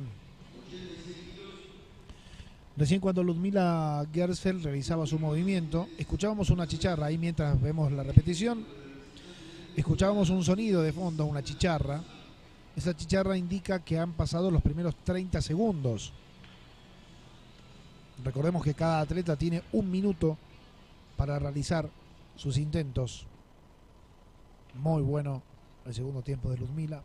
[SPEAKER 1] Recién cuando Ludmila Gersfeld realizaba su movimiento, escuchábamos una chicharra ahí mientras vemos la repetición. Escuchábamos un sonido de fondo, una chicharra. Esa chicharra indica que han pasado los primeros 30 segundos. Recordemos que cada atleta tiene 1 minuto para realizar sus intentos. Muy bueno el segundo tiempo de Ludmila.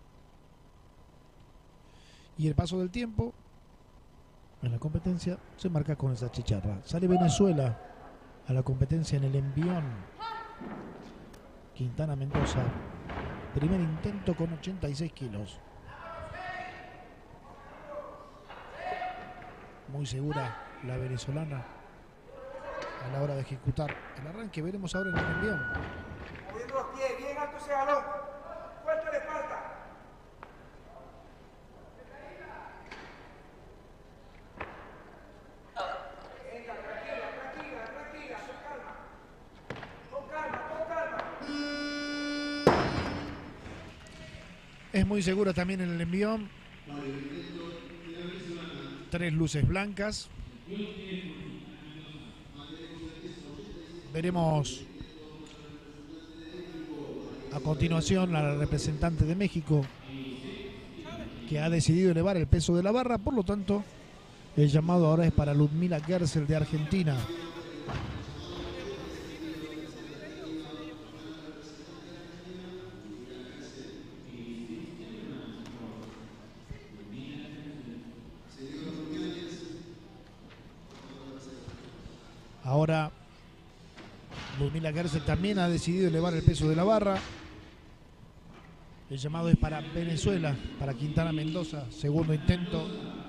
[SPEAKER 1] Y el paso del tiempo en la competencia se marca con esa chicharra. Sale Venezuela a la competencia en el envión. Quintana Mendoza, primer intento con 86 kilos. Muy segura la venezolana a la hora de ejecutar el arranque. Veremos ahora en el envión.
[SPEAKER 3] Moviendo los pies, bien alto ese jalón. Fuerte de espalda. Venga, tranquila, con calma.
[SPEAKER 1] Es muy segura también en el envión. 3 luces blancas. Veremos a continuación a la representante de México, que ha decidido elevar el peso de la barra. Por lo tanto, el llamado ahora es para Ludmila Gersfeld de Argentina. Ahora Ludmila Gersfeld también ha decidido elevar el peso de la barra. El llamado es para Venezuela, para Quintana Mendoza, segundo intento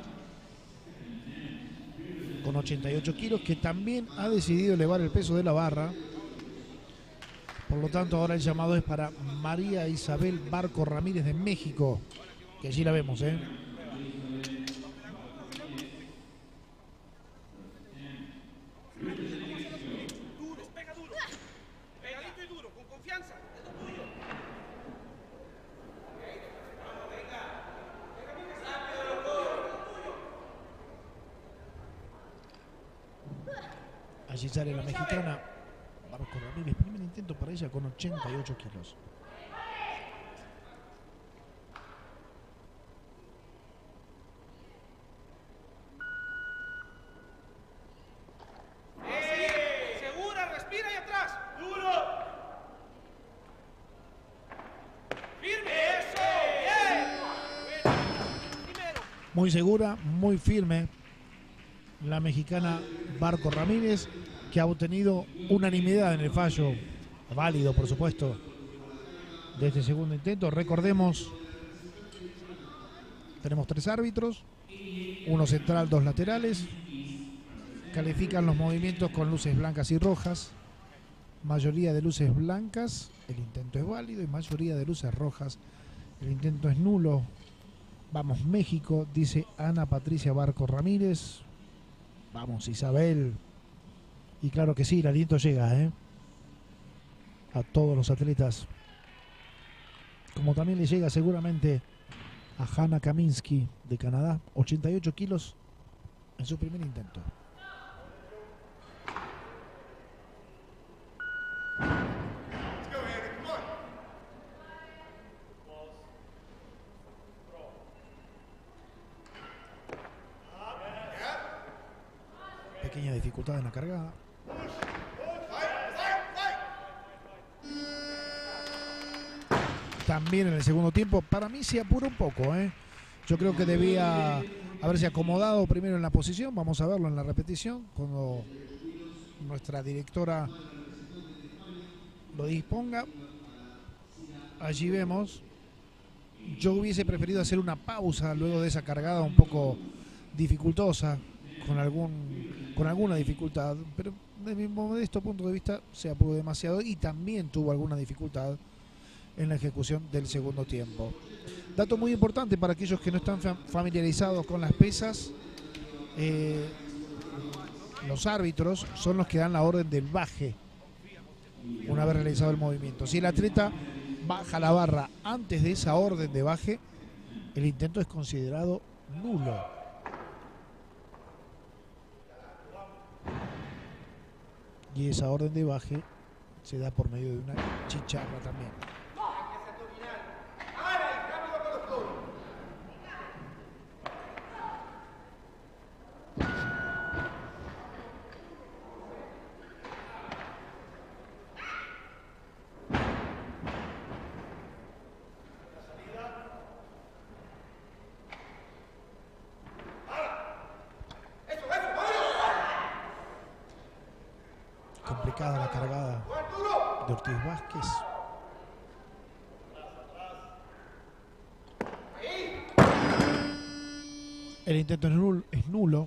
[SPEAKER 1] con 88 kilos, que también ha decidido elevar el peso de la barra. Por lo tanto, ahora el llamado es para María Isabel Barco Ramírez de México, que allí la vemos, ¿eh? Allí sale la mexicana Barco Ramírez, primer intento para ella con 88 kilos.
[SPEAKER 3] Segura, respira y atrás. Duro. Firme. Eso. Bien. Primero.
[SPEAKER 1] Muy segura, muy firme la mexicana Barco Ramírez, que ha obtenido unanimidad en el fallo, válido por supuesto, de este segundo intento. Recordemos, tenemos 3 árbitros, uno central, 2 laterales. Califican los movimientos con luces blancas y rojas. Mayoría de luces blancas, el intento es válido, y mayoría de luces rojas, el intento es nulo. Vamos México, dice Ana Patricia Barco Ramírez. Vamos Isabel. Y claro que sí, el aliento llega, a todos los atletas. Como también le llega seguramente a Hanna Kaminsky de Canadá, 88 kilos en su primer intento. Pequeña dificultad en la cargada. También en el segundo tiempo, para mí se apuró un poco, Yo creo que debía haberse acomodado primero en la posición. Vamos a verlo en la repetición cuando nuestra directora lo disponga. Allí vemos. Yo hubiese preferido hacer una pausa luego de esa cargada un poco dificultosa, con alguna dificultad, pero de mi modesto punto de vista se apuró demasiado y también tuvo alguna dificultad en la ejecución del segundo tiempo. Dato muy importante para aquellos que no están familiarizados con las pesas: los árbitros son los que dan la orden del baje. una vez realizado el movimiento. Si el atleta baja la barra antes de esa orden de baje, el intento es considerado nulo. Y esa orden de baje se da por medio de una chicharra también. Complicada la cargada de Ortiz Vázquez. El intento es nulo.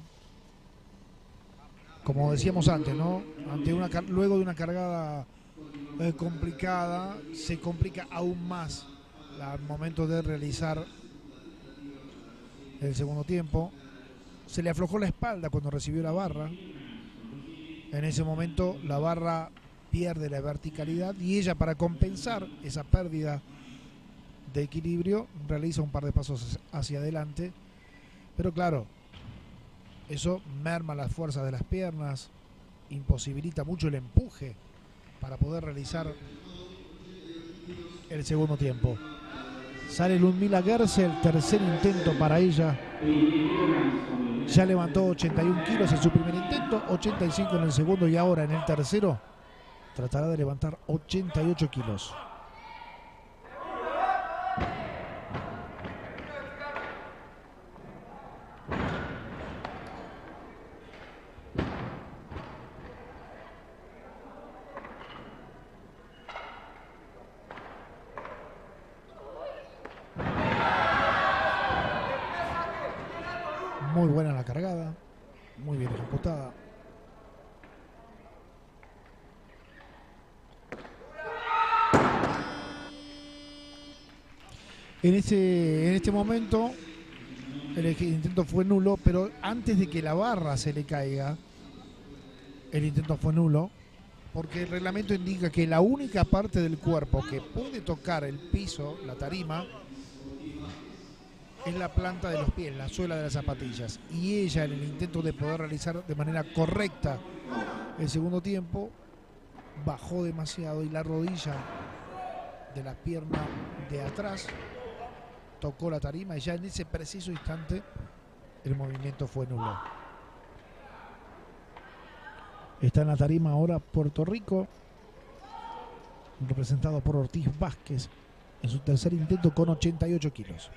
[SPEAKER 1] Como decíamos antes, ¿no? Luego de una cargada complicada, se complica aún más al momento de realizar el segundo tiempo. Se le aflojó la espalda cuando recibió la barra. En ese momento la barra pierde la verticalidad y ella, para compensar esa pérdida de equilibrio, realiza un par de pasos hacia adelante. Pero claro, eso merma las fuerzas de las piernas, imposibilita mucho el empuje para poder realizar el segundo tiempo. Sale Ludmila Gerse, el tercer intento para ella. Ya levantó 81 kilos en su primer intento, 85 en el segundo y ahora en el tercero tratará de levantar 88 kilos. Muy buena la cargada, muy bien ejecutada. En este momento el intento fue nulo, pero antes de que la barra se le caiga, el intento fue nulo, porque el reglamento indica que la única parte del cuerpo que puede tocar el piso, la tarima, es la planta de los pies, la suela de las zapatillas. Y ella, en el intento de poder realizar de manera correcta el segundo tiempo, bajó demasiado y la rodilla de la pierna de atrás tocó la tarima y ya en ese preciso instante el movimiento fue nulo. Está en la tarima ahora Puerto Rico, representado por Ortiz Vázquez, en su tercer intento con 88 kilos.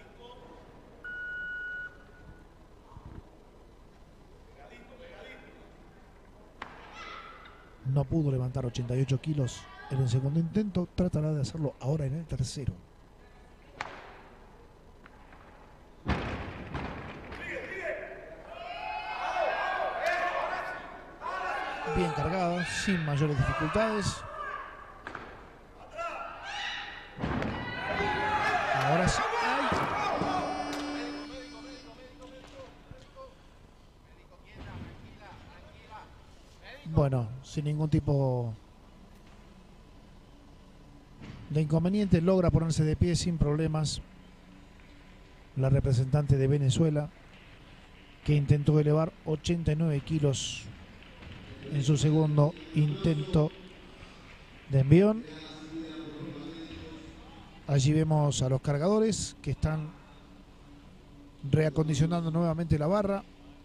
[SPEAKER 1] No pudo levantar 88 kilos en el segundo intento, tratará de hacerlo ahora en el tercero. Bien cargada, sin mayores dificultades. Ahora sí. Bueno, sin ningún tipo de inconveniente, logra ponerse de pie sin problemas la representante de Venezuela, que intentó elevar 89 kilos en su segundo intento de envión. Allí vemos a los cargadores que están reacondicionando nuevamente la barra.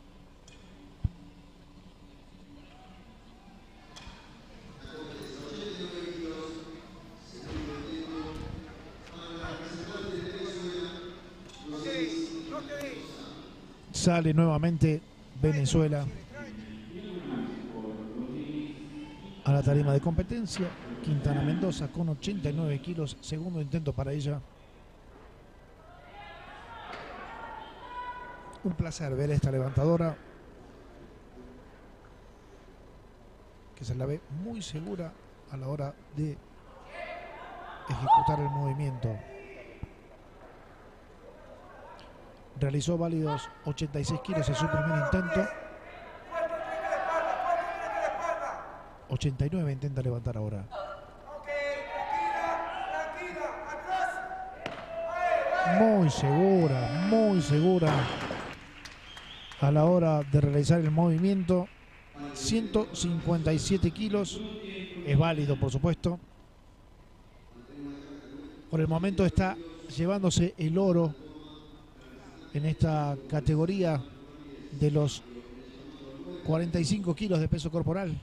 [SPEAKER 1] Sale nuevamente Venezuela a la tarima de competencia. Quintana Mendoza con 89 kilos, segundo intento para ella. Un placer ver a esta levantadora, que se la ve muy segura a la hora de ejecutar el movimiento. Realizó válidos 86 kilos en su primer intento. 89 intenta levantar ahora. muy segura a la hora de realizar el movimiento. 157 kilos, es válido por supuesto. Por el momento está llevándose el oro en esta categoría de los 45 kilos de peso corporal.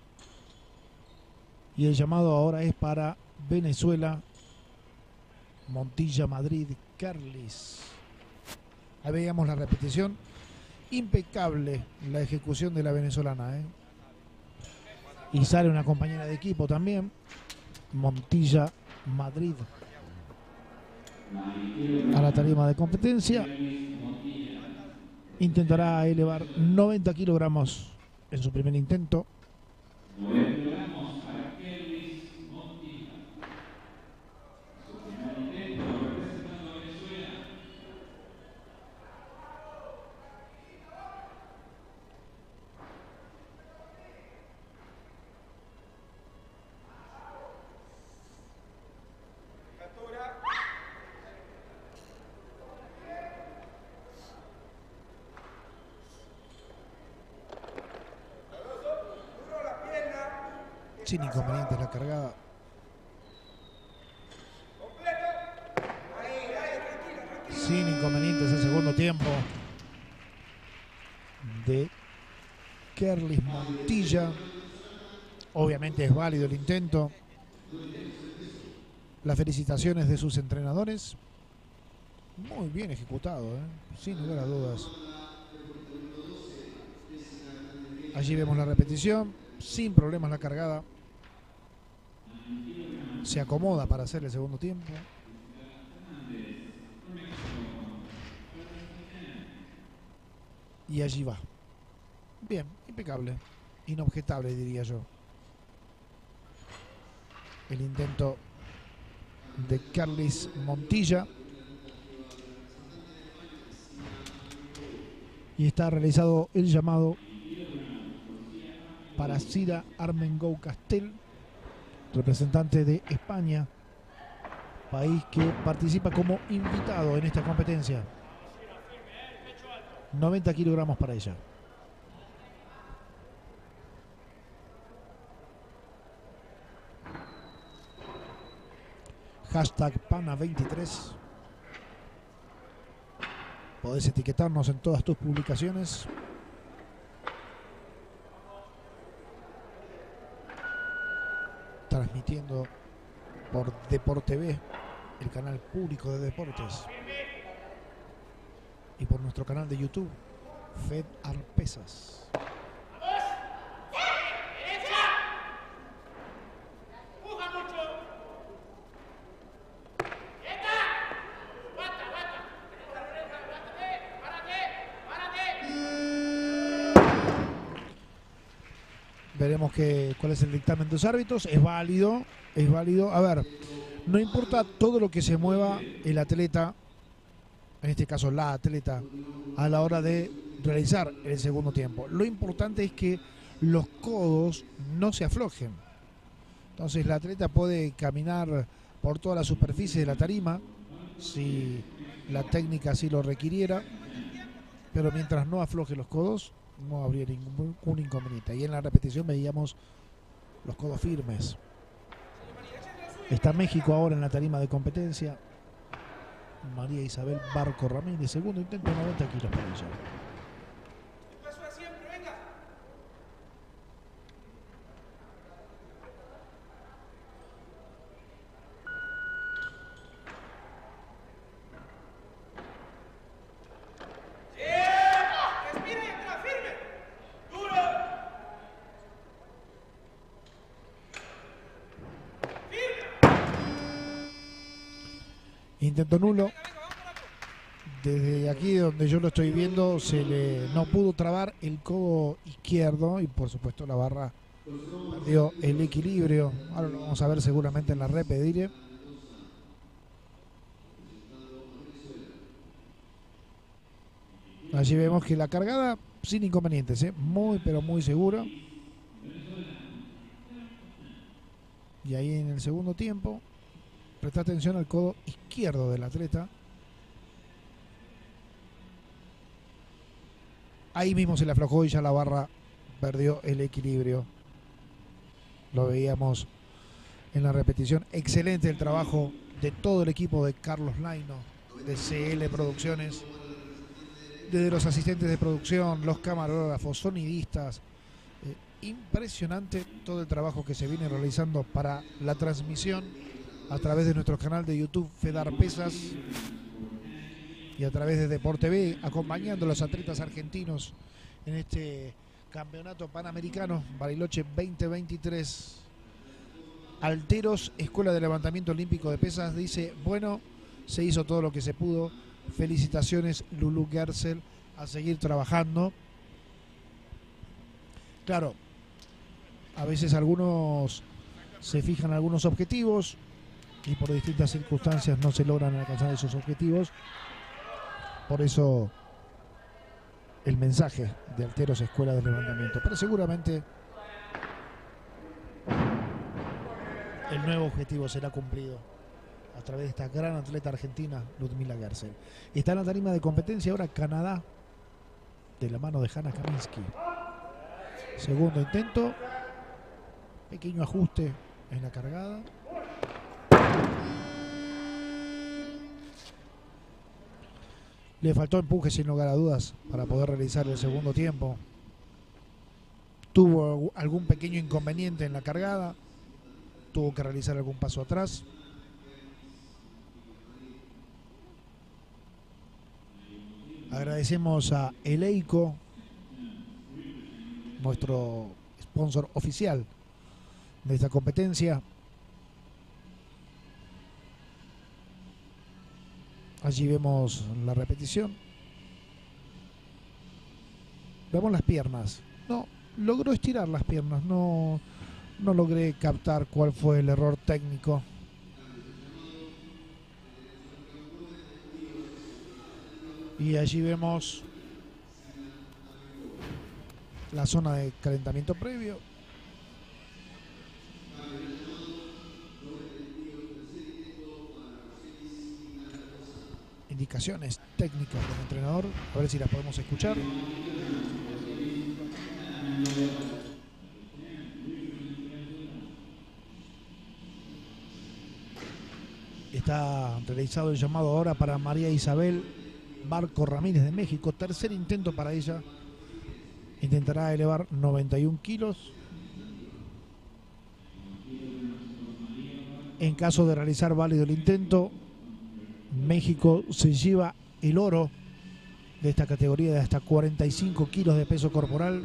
[SPEAKER 1] Y el llamado ahora es para Venezuela, Montilla, Madrid, Carlis. Ahí veíamos la repetición. Impecable la ejecución de la venezolana, ¿eh? Y sale una compañera de equipo también, Montilla, Madrid, a la tarima de competencia. Intentará elevar 90 kilogramos en su primer intento. Sin inconvenientes la cargada. Sin inconvenientes el segundo tiempo de Carlis Montilla. Obviamente es válido el intento. Las felicitaciones de sus entrenadores. Muy bien ejecutado, sin lugar a dudas. Allí vemos la repetición. Sin problemas la cargada. Se acomoda para hacer el segundo tiempo. Y allí va. Bien, impecable. Inobjetable, diría yo. El intento de Carlis Montilla. Y está realizado el llamado para Sira Armengou Castel, representante de España, país que participa como invitado en esta competencia. 90 kilogramos para ella. Hashtag Pana23. Podés etiquetarnos en todas tus publicaciones. Transmitiendo por DeporTV, el canal público de deportes, y por nuestro canal de YouTube, Fed Arpesas. Veremos cuál es el dictamen de los árbitros. Es válido, es válido. A ver, no importa todo lo que se mueva el atleta, en este caso la atleta, a la hora de realizar el segundo tiempo. Lo importante es que los codos no se aflojen. Entonces la atleta puede caminar por toda la superficie de la tarima, si la técnica así lo requiriera, pero mientras no afloje los codos, no habría ningún inconveniente. Y en la repetición veíamos los codos firmes. Está México ahora en la tarima de competencia. María Isabel Barco Ramírez, segundo intento, 90 kilos para ella. Intento nulo. Desde aquí donde yo lo estoy viendo no pudo trabar el codo izquierdo y por supuesto la barra perdió el equilibrio. Ahora lo vamos a ver seguramente en la repetir. Allí vemos que la cargada sin inconvenientes, muy pero muy segura. Y ahí en el segundo tiempo, presta atención al codo izquierdo del atleta, Ahí mismo se le aflojó y ya la barra perdió el equilibrio. Lo veíamos en la repetición. Excelente el trabajo de todo el equipo de Carlos Laino, de CL Producciones, desde los asistentes de producción, los camarógrafos, sonidistas. Impresionante todo el trabajo que se viene realizando para la transmisión a través de nuestro canal de YouTube Fedar Pesas y a través de Deporte B, acompañando a los atletas argentinos en este Campeonato Panamericano Bariloche 2023. Alteros, Escuela de Levantamiento Olímpico de Pesas, dice: bueno, se hizo todo lo que se pudo. Felicitaciones, Lulu Gersel, a seguir trabajando. Claro, a veces algunos se fijan algunos objetivos y por distintas circunstancias no se logran alcanzar esos objetivos. Por eso el mensaje de Alteros, Escuela de Levantamiento. Pero seguramente el nuevo objetivo será cumplido a través de esta gran atleta argentina, Ludmila Gersel. Está en la tarima de competencia ahora Canadá, de la mano de Hanna Kaminsky. Segundo intento, pequeño ajuste en la cargada. Le faltó empuje sin lugar a dudas para poder realizar el segundo tiempo. Tuvo algún pequeño inconveniente en la cargada, tuvo que realizar algún paso atrás. Agradecemos a Eleico, nuestro sponsor oficial de esta competencia. Allí vemos la repetición. Vemos las piernas. No, logró estirar las piernas. No logré captar cuál fue el error técnico. Y allí vemos la zona de calentamiento previo. Indicaciones técnicas del entrenador, a ver si las podemos escuchar. Está realizado el llamado ahora para María Isabel Barco Ramírez de México. Tercer intento para ella. Intentará elevar 91 kilos. En caso de realizar válido el intento, México se lleva el oro de esta categoría de hasta 45 kilos de peso corporal.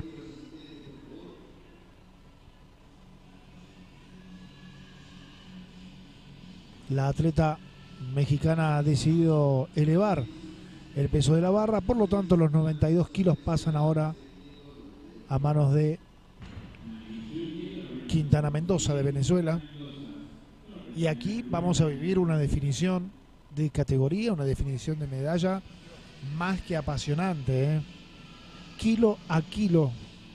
[SPEAKER 1] La atleta mexicana ha decidido elevar el peso de la barra, por lo tanto los 92 kilos pasan ahora a manos de Quintana Mendoza de Venezuela. Y aquí vamos a vivir una definición de categoría, una definición de medalla más que apasionante, ¿eh? Kilo a kilo.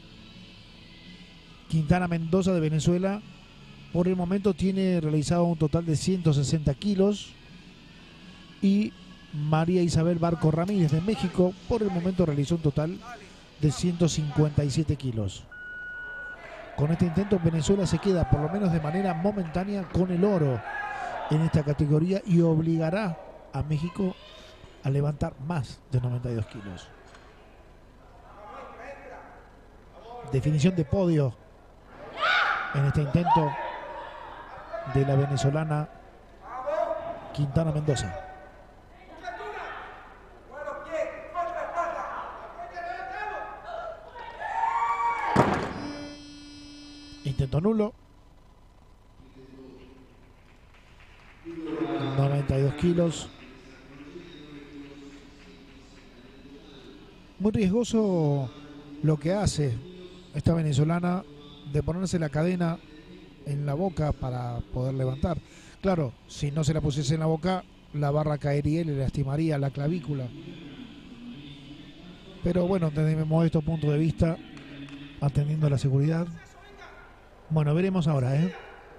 [SPEAKER 1] Quintana Mendoza de Venezuela por el momento tiene realizado un total de 160 kilos y María Isabel Barco Ramírez de México por el momento realizó un total de 157 kilos. Con este intento Venezuela se queda por lo menos de manera momentánea con el oro en esta categoría y obligará a México a levantar más de 92 kilos. Definición de podio en este intento de la venezolana Quintana Mendoza. Intento nulo. 92 kilos. Muy riesgoso lo que hace esta venezolana de ponerse la cadena en la boca para poder levantar. Claro, si no se la pusiese en la boca, la barra caería y le lastimaría la clavícula. Pero bueno, desde mi modesto punto de vista, atendiendo a la seguridad. Bueno, veremos ahora, ¿eh?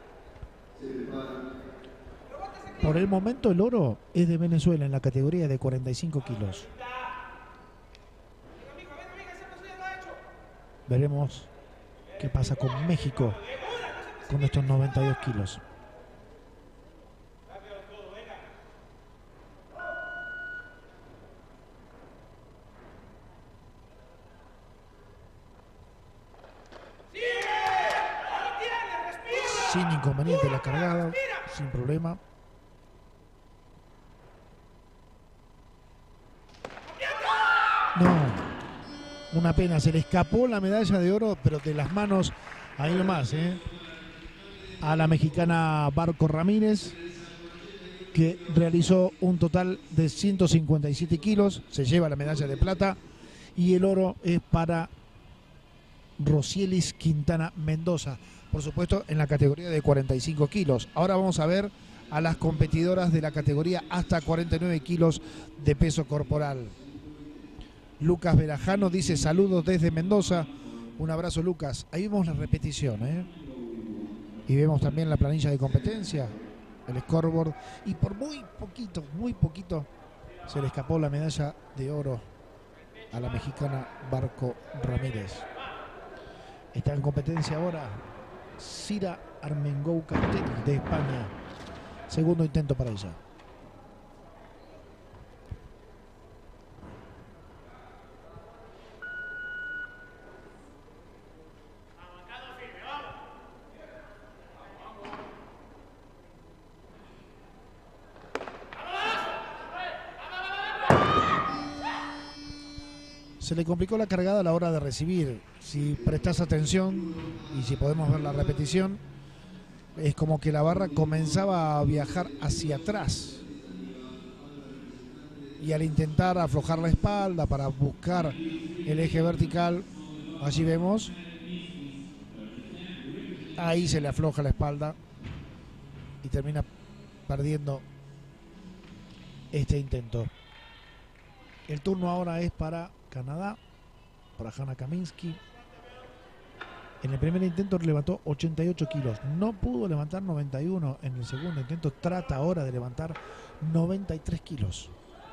[SPEAKER 1] Por el momento el oro es de Venezuela en la categoría de 45 kilos. Veremos qué pasa con México con estos 92 kilos. Sin inconveniente la cargada, sin problema. No, una pena, se le escapó la medalla de oro, pero de las manos, ahí nomás, a la mexicana Barco Ramírez, que realizó un total de 157 kilos, se lleva la medalla de plata, y el oro es para Rosielis Quintana Mendoza, por supuesto en la categoría de 45 kilos. Ahora vamos a ver a las competidoras de la categoría hasta 49 kilos de peso corporal. Lucas Verajano dice saludos desde Mendoza. Un abrazo, Lucas. Ahí vemos la repetición, y vemos también la planilla de competencia, el scoreboard, y por muy poquito se le escapó la medalla de oro a la mexicana Barco Ramírez. Está en competencia ahora Sira Armengou Castelli de España. Segundo intento para ella. Se le complicó la cargada a la hora de recibir. Si prestas atención y si podemos ver la repetición, es como que la barra comenzaba a viajar hacia atrás. Y al intentar aflojar la espalda para buscar el eje vertical, allí vemos, ahí se le afloja la espalda y termina perdiendo este intento. El turno ahora es para Canadá, para Hanna Kaminsky. En el primer intento levantó 88 kilos, no pudo levantar 91. En el segundo intento trata ahora de levantar 93 kilos.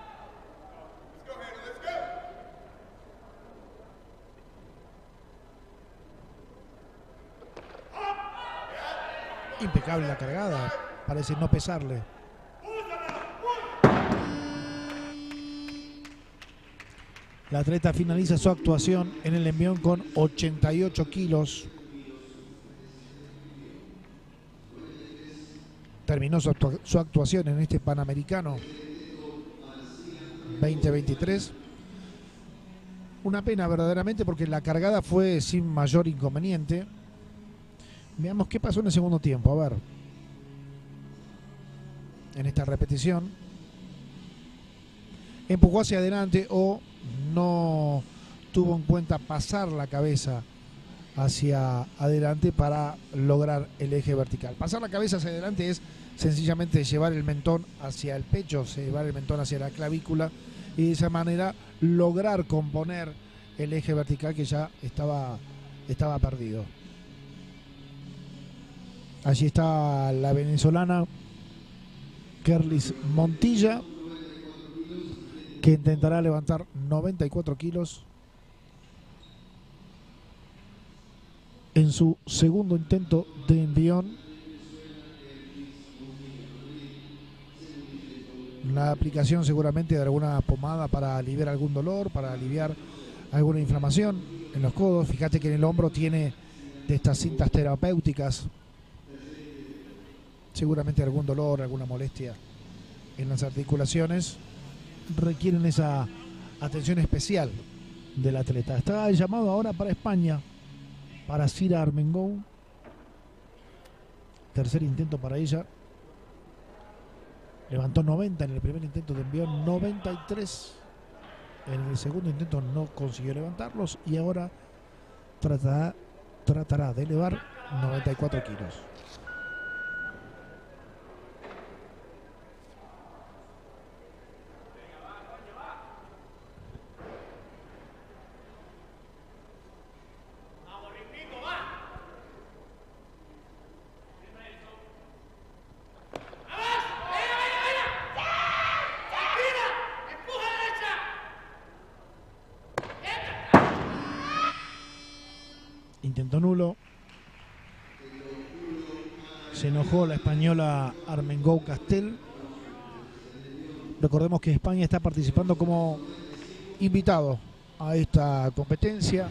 [SPEAKER 1] Impecable la cargada, parece no pesarle. La atleta finaliza su actuación en el envión con 88 kilos. Terminó su actuación en este Panamericano 2023. Una pena verdaderamente porque la cargada fue sin mayor inconveniente. Veamos qué pasó en el segundo tiempo. A ver. En esta repetición. Empujó hacia adelante o no tuvo en cuenta pasar la cabeza hacia adelante para lograr el eje vertical. Pasar la cabeza hacia adelante es sencillamente llevar el mentón hacia el pecho, llevar el mentón hacia la clavícula y de esa manera lograr componer el eje vertical que ya estaba perdido. Allí está la venezolana Kerlis Montilla, que intentará levantar 94 kilos en su segundo intento de envión. La aplicación seguramente de alguna pomada para aliviar algún dolor, para aliviar alguna inflamación en los codos. Fíjate que en el hombro tiene de estas cintas terapéuticas. Seguramente algún dolor, alguna molestia en las articulaciones requieren esa atención especial del atleta. Está el llamado ahora para España, para Sira Armengou. Tercer intento para ella. Levantó 90 en el primer intento de envión, 93 en el segundo intento, no consiguió levantarlos y ahora tratará de elevar 94 kilos. Intento nulo. Se enojó la española Armengol Castel. Recordemos que España está participando como invitado a esta competencia.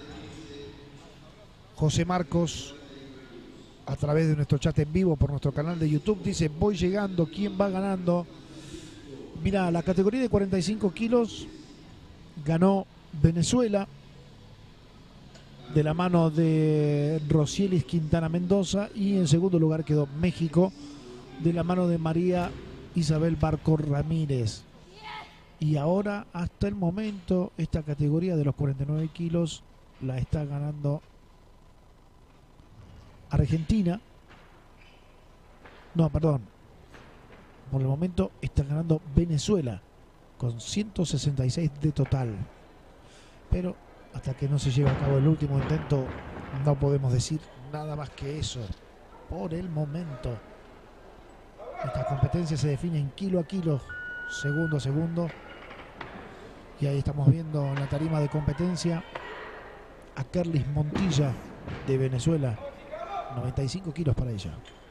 [SPEAKER 1] José Marcos, a través de nuestro chat en vivo por nuestro canal de YouTube, dice: voy llegando, ¿quién va ganando? Mira, la categoría de 45 kilos ganó Venezuela de la mano de Rosielis Quintana Mendoza, y en segundo lugar quedó México de la mano de María Isabel Barco Ramírez. Y ahora, hasta el momento, esta categoría de los 49 kilos la está ganando Argentina. No, perdón. Por el momento está ganando Venezuela con 166 de total. Pero hasta que no se lleve a cabo el último intento no podemos decir nada más que eso. Por el momento esta competencia se define en kilo a kilo, segundo a segundo. Y ahí estamos viendo en la tarima de competencia a Kerlis Montilla de Venezuela. 95 kilos para ella.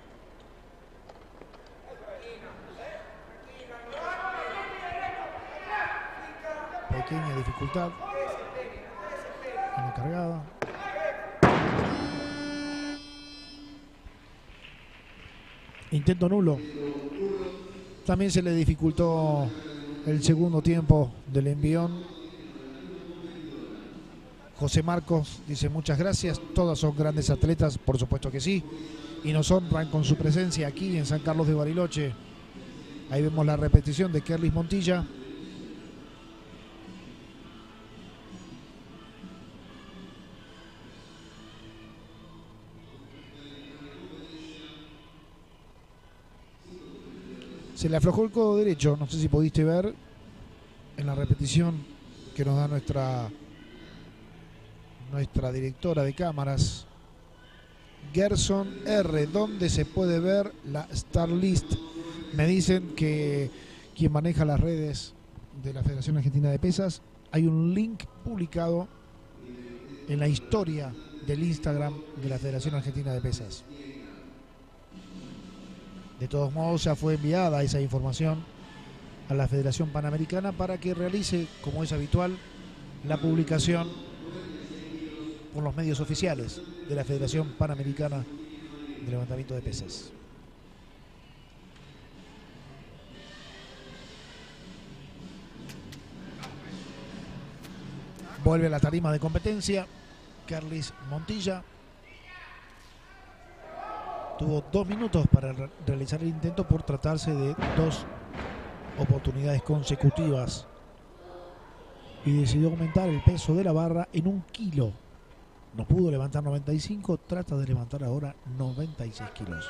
[SPEAKER 1] Pequeña dificultad en la cargada. Intento nulo. También se le dificultó el segundo tiempo del envión. José Marcos dice: muchas gracias, todas son grandes atletas, por supuesto que sí, y nos honran con su presencia aquí en San Carlos de Bariloche. Ahí vemos la repetición de Kerlis Montilla. Se le aflojó el codo derecho, no sé si pudiste ver en la repetición que nos da nuestra directora de cámaras, Gerson R, donde se puede ver la Star List. Me dicen que quien maneja las redes de la Federación Argentina de Pesas, hay un link publicado en la historia del Instagram de la Federación Argentina de Pesas. De todos modos, ya fue enviada esa información a la Federación Panamericana para que realice, como es habitual, la publicación con los medios oficiales de la Federación Panamericana de Levantamiento de Pesas. Vuelve a la tarima de competencia Kerlis Montilla. Tuvo 2 minutos para realizar el intento por tratarse de 2 oportunidades consecutivas y decidió aumentar el peso de la barra en 1 kilo. No pudo levantar 95, trata de levantar ahora 96 kilos.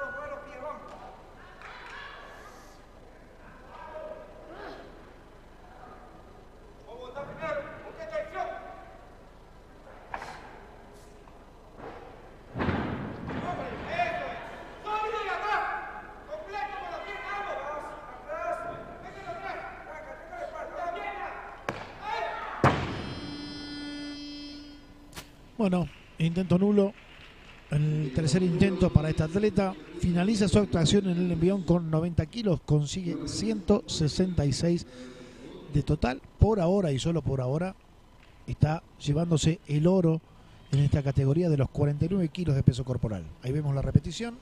[SPEAKER 1] Bueno, intento nulo. El tercer intento para esta atleta. Finaliza su actuación en el envión con 90 kilos. Consigue 166 de total. Por ahora y solo por ahora está llevándose el oro en esta categoría de los 49 kilos de peso corporal. Ahí vemos la repetición.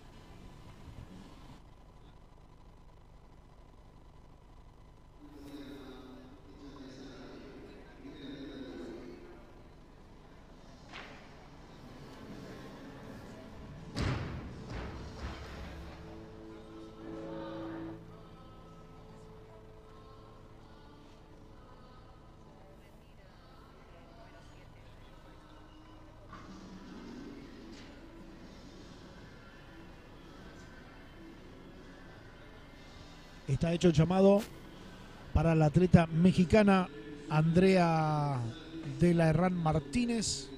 [SPEAKER 1] Está hecho el llamado para la atleta mexicana Andrea de la Herrán Martínez.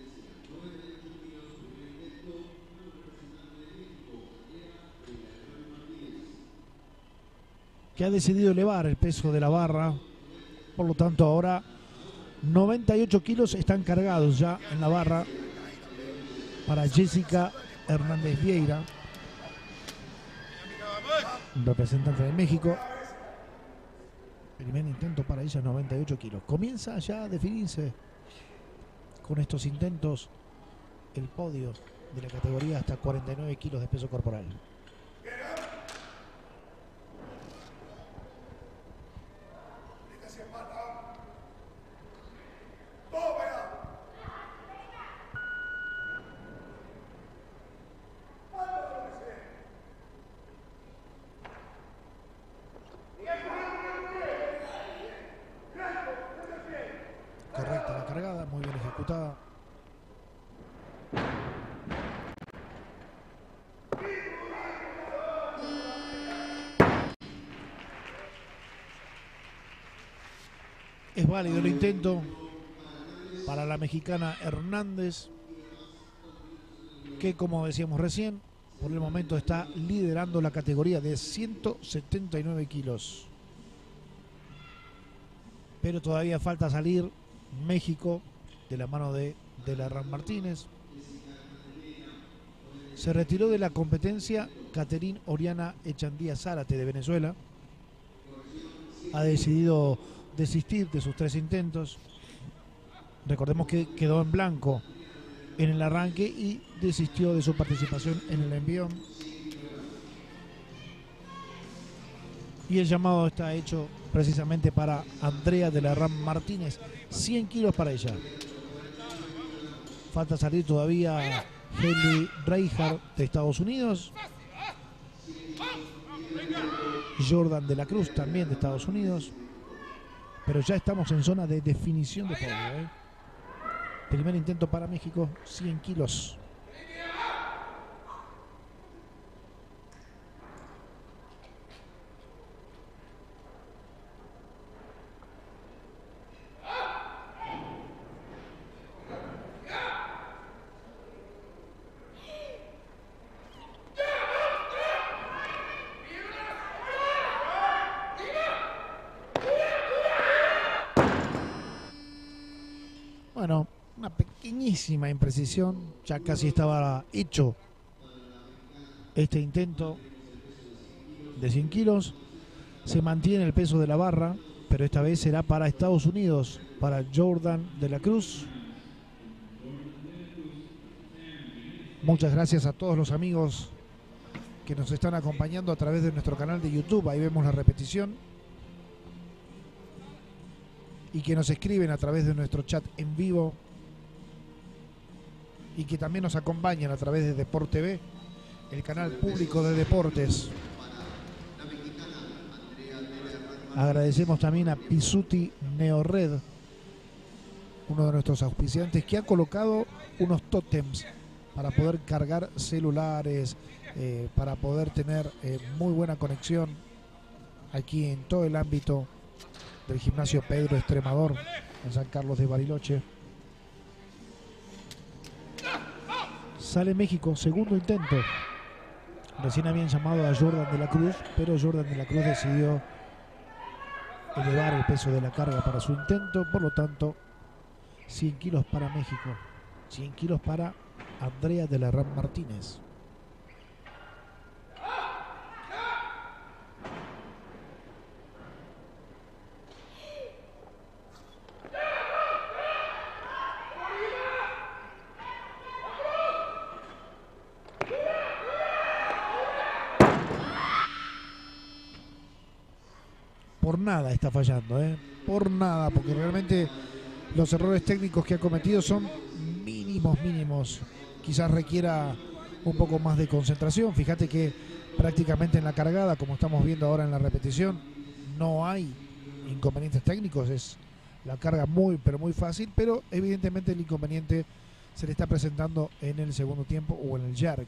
[SPEAKER 1] Que ha decidido elevar el peso de la barra. Por lo tanto, ahora 98 kilos están cargados ya en la barra. para Jessica Hernández Vieira, representante de México. Primer intento para ella, 98 kilos. Comienza ya a definirse con estos intentos el podio de la categoría hasta 49 kilos de peso corporal. Correcta la cargada, muy bien ejecutada. Es válido el intento para la mexicana Hernández, que como decíamos recién, por el momento está liderando la categoría de 179 kilos. Pero todavía falta salir México de la mano de la Ram Martínez. Se retiró de la competencia Caterín Oriana Echandía Zárate de Venezuela. Ha decidido desistir de sus 3 intentos. Recordemos que quedó en blanco en el arranque y desistió de su participación en el envión. Y el llamado está hecho precisamente para Andrea de la Ram Martínez. 100 kilos para ella. Falta salir todavía Haley Reinhardt de Estados Unidos. Jordan de la Cruz también de Estados Unidos. Pero ya estamos en zona de definición de podio. Primer intento para México, 100 kilos. Bueno, una pequeñísima imprecisión, ya casi estaba hecho este intento de 100 kilos. Se mantiene el peso de la barra, pero esta vez será para Estados Unidos, para Jordan de la Cruz. Muchas gracias a todos los amigos que nos están acompañando a través de nuestro canal de YouTube. Ahí vemos la repetición. Y que nos escriben a través de nuestro chat en vivo y que también nos acompañan a través de Deport TV, el canal público de deportes. Agradecemos también a Pisuti Neored, uno de nuestros auspiciantes, que ha colocado unos tótems para poder cargar celulares, para poder tener muy buena conexión aquí en todo el ámbito del gimnasio Pedro Extremador en San Carlos de Bariloche. Sale México, segundo intento. Recién habían llamado a Jordan de la Cruz, pero Jordan de la Cruz decidió elevar el peso de la carga para su intento. Por lo tanto, 100 kilos para México, 100 kilos para Andrea de la Ram Martínez. Por nada está fallando, por nada, porque realmente los errores técnicos que ha cometido son mínimos. Quizás requiera un poco más de concentración. Fíjate que prácticamente en la cargada, como estamos viendo ahora en la repetición, no hay inconvenientes técnicos. Es la carga muy fácil, pero evidentemente el inconveniente se le está presentando en el segundo tiempo o en el jerk.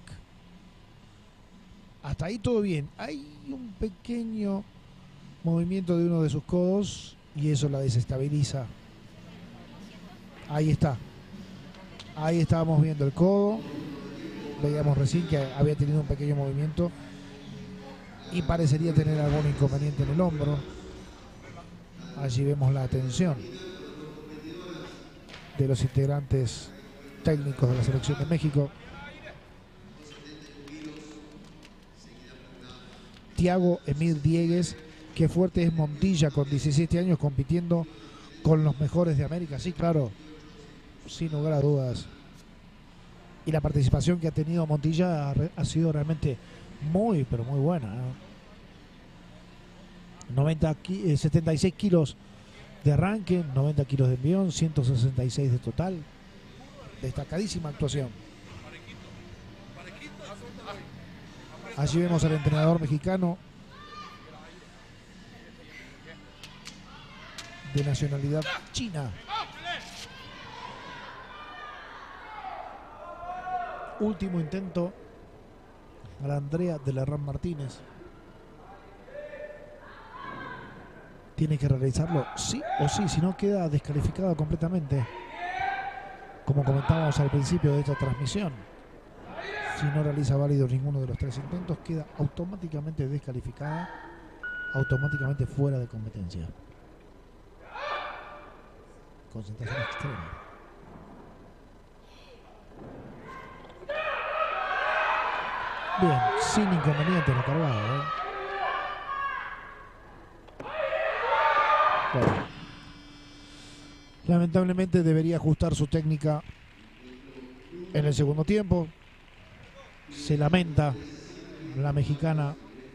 [SPEAKER 1] Hasta ahí todo bien. Hay un pequeño movimiento de uno de sus codos y eso la desestabiliza. Ahí está. Ahí estábamos viendo el codo. Veíamos recién que había tenido un pequeño movimiento y parecería tener algún inconveniente en el hombro. Allí vemos la atención de los integrantes técnicos de la selección de México. Tiago Emir Diegues. Qué fuerte es Montilla con 17 años compitiendo con los mejores de América. Sí, claro, sin lugar a dudas. Y la participación que ha tenido Montilla ha sido realmente muy, pero muy buena. 76 kilos de arranque, 90 kilos de envión, 166 de total. Destacadísima actuación. Allí vemos al entrenador mexicano de nacionalidad china. Último intento para Andrea de la Ram Martínez. Tiene que realizarlo sí o sí, si no queda descalificada completamente. Como comentábamos al principio de esta transmisión, si no realiza válido ninguno de los 3 intentos, queda automáticamente descalificada, automáticamente fuera de competencia. Concentración extrema. Bien, sin inconveniente la cargada, Bueno, lamentablemente debería ajustar su técnica en el segundo tiempo. Se lamenta la mexicana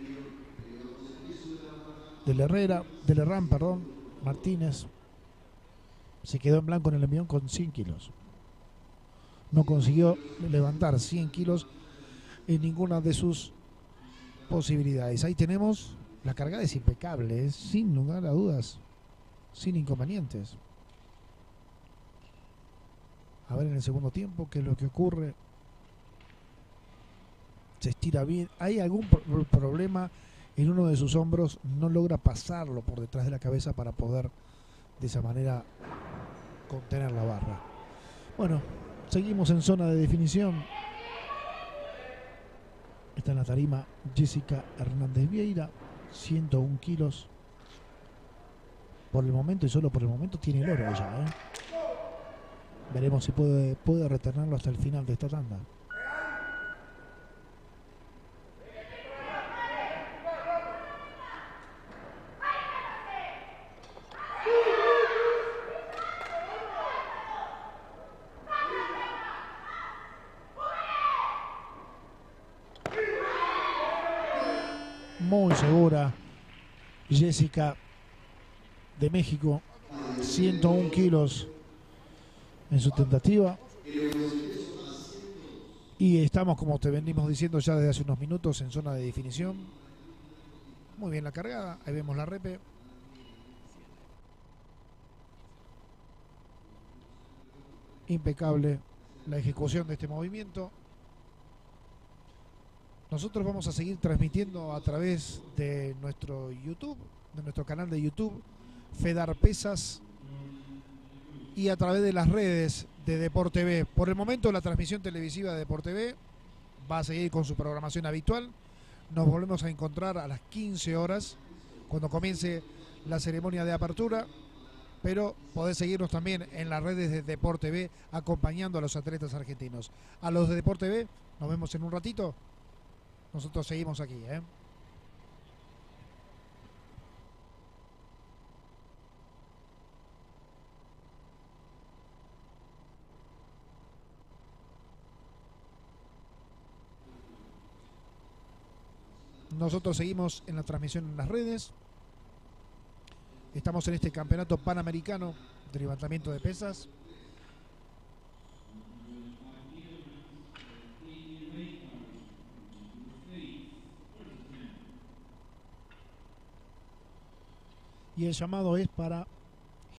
[SPEAKER 1] del Herrán, Martínez. Se quedó en blanco en el envión con 100 kilos. No consiguió levantar 100 kilos en ninguna de sus posibilidades. Ahí tenemos, la cargada es impecable, sin lugar a dudas, sin inconvenientes. A ver en el segundo tiempo qué es lo que ocurre. Se estira bien. Hay algún problema en uno de sus hombros. No logra pasarlo por detrás de la cabeza para poder de esa manera contener la barra. Bueno, seguimos en zona de definición. Está en la tarima Jessica Hernández Vieira, 101 kilos. Por el momento y solo por el momento tiene el oro ella, Veremos si puede retenerlo hasta el final de esta tanda. Muy segura Jessica de México, 101 kilos en su tentativa. Y estamos, como te venimos diciendo ya desde hace unos minutos, en zona de definición. Muy bien la cargada, ahí vemos la repe. Impecable la ejecución de este movimiento. Nosotros vamos a seguir transmitiendo a través de nuestro YouTube, de nuestro canal de YouTube, Fedar Pesas, y a través de las redes de DeporTV. Por el momento la transmisión televisiva de DeporTV va a seguir con su programación habitual. Nos volvemos a encontrar a las 15 horas cuando comience la ceremonia de apertura, pero podés seguirnos también en las redes de DeporTV acompañando a los atletas argentinos. A los de DeporTV nos vemos en un ratito. Nosotros seguimos aquí, Nosotros seguimos en la transmisión en las redes. Estamos en este campeonato panamericano de levantamiento de pesas. Y el llamado es para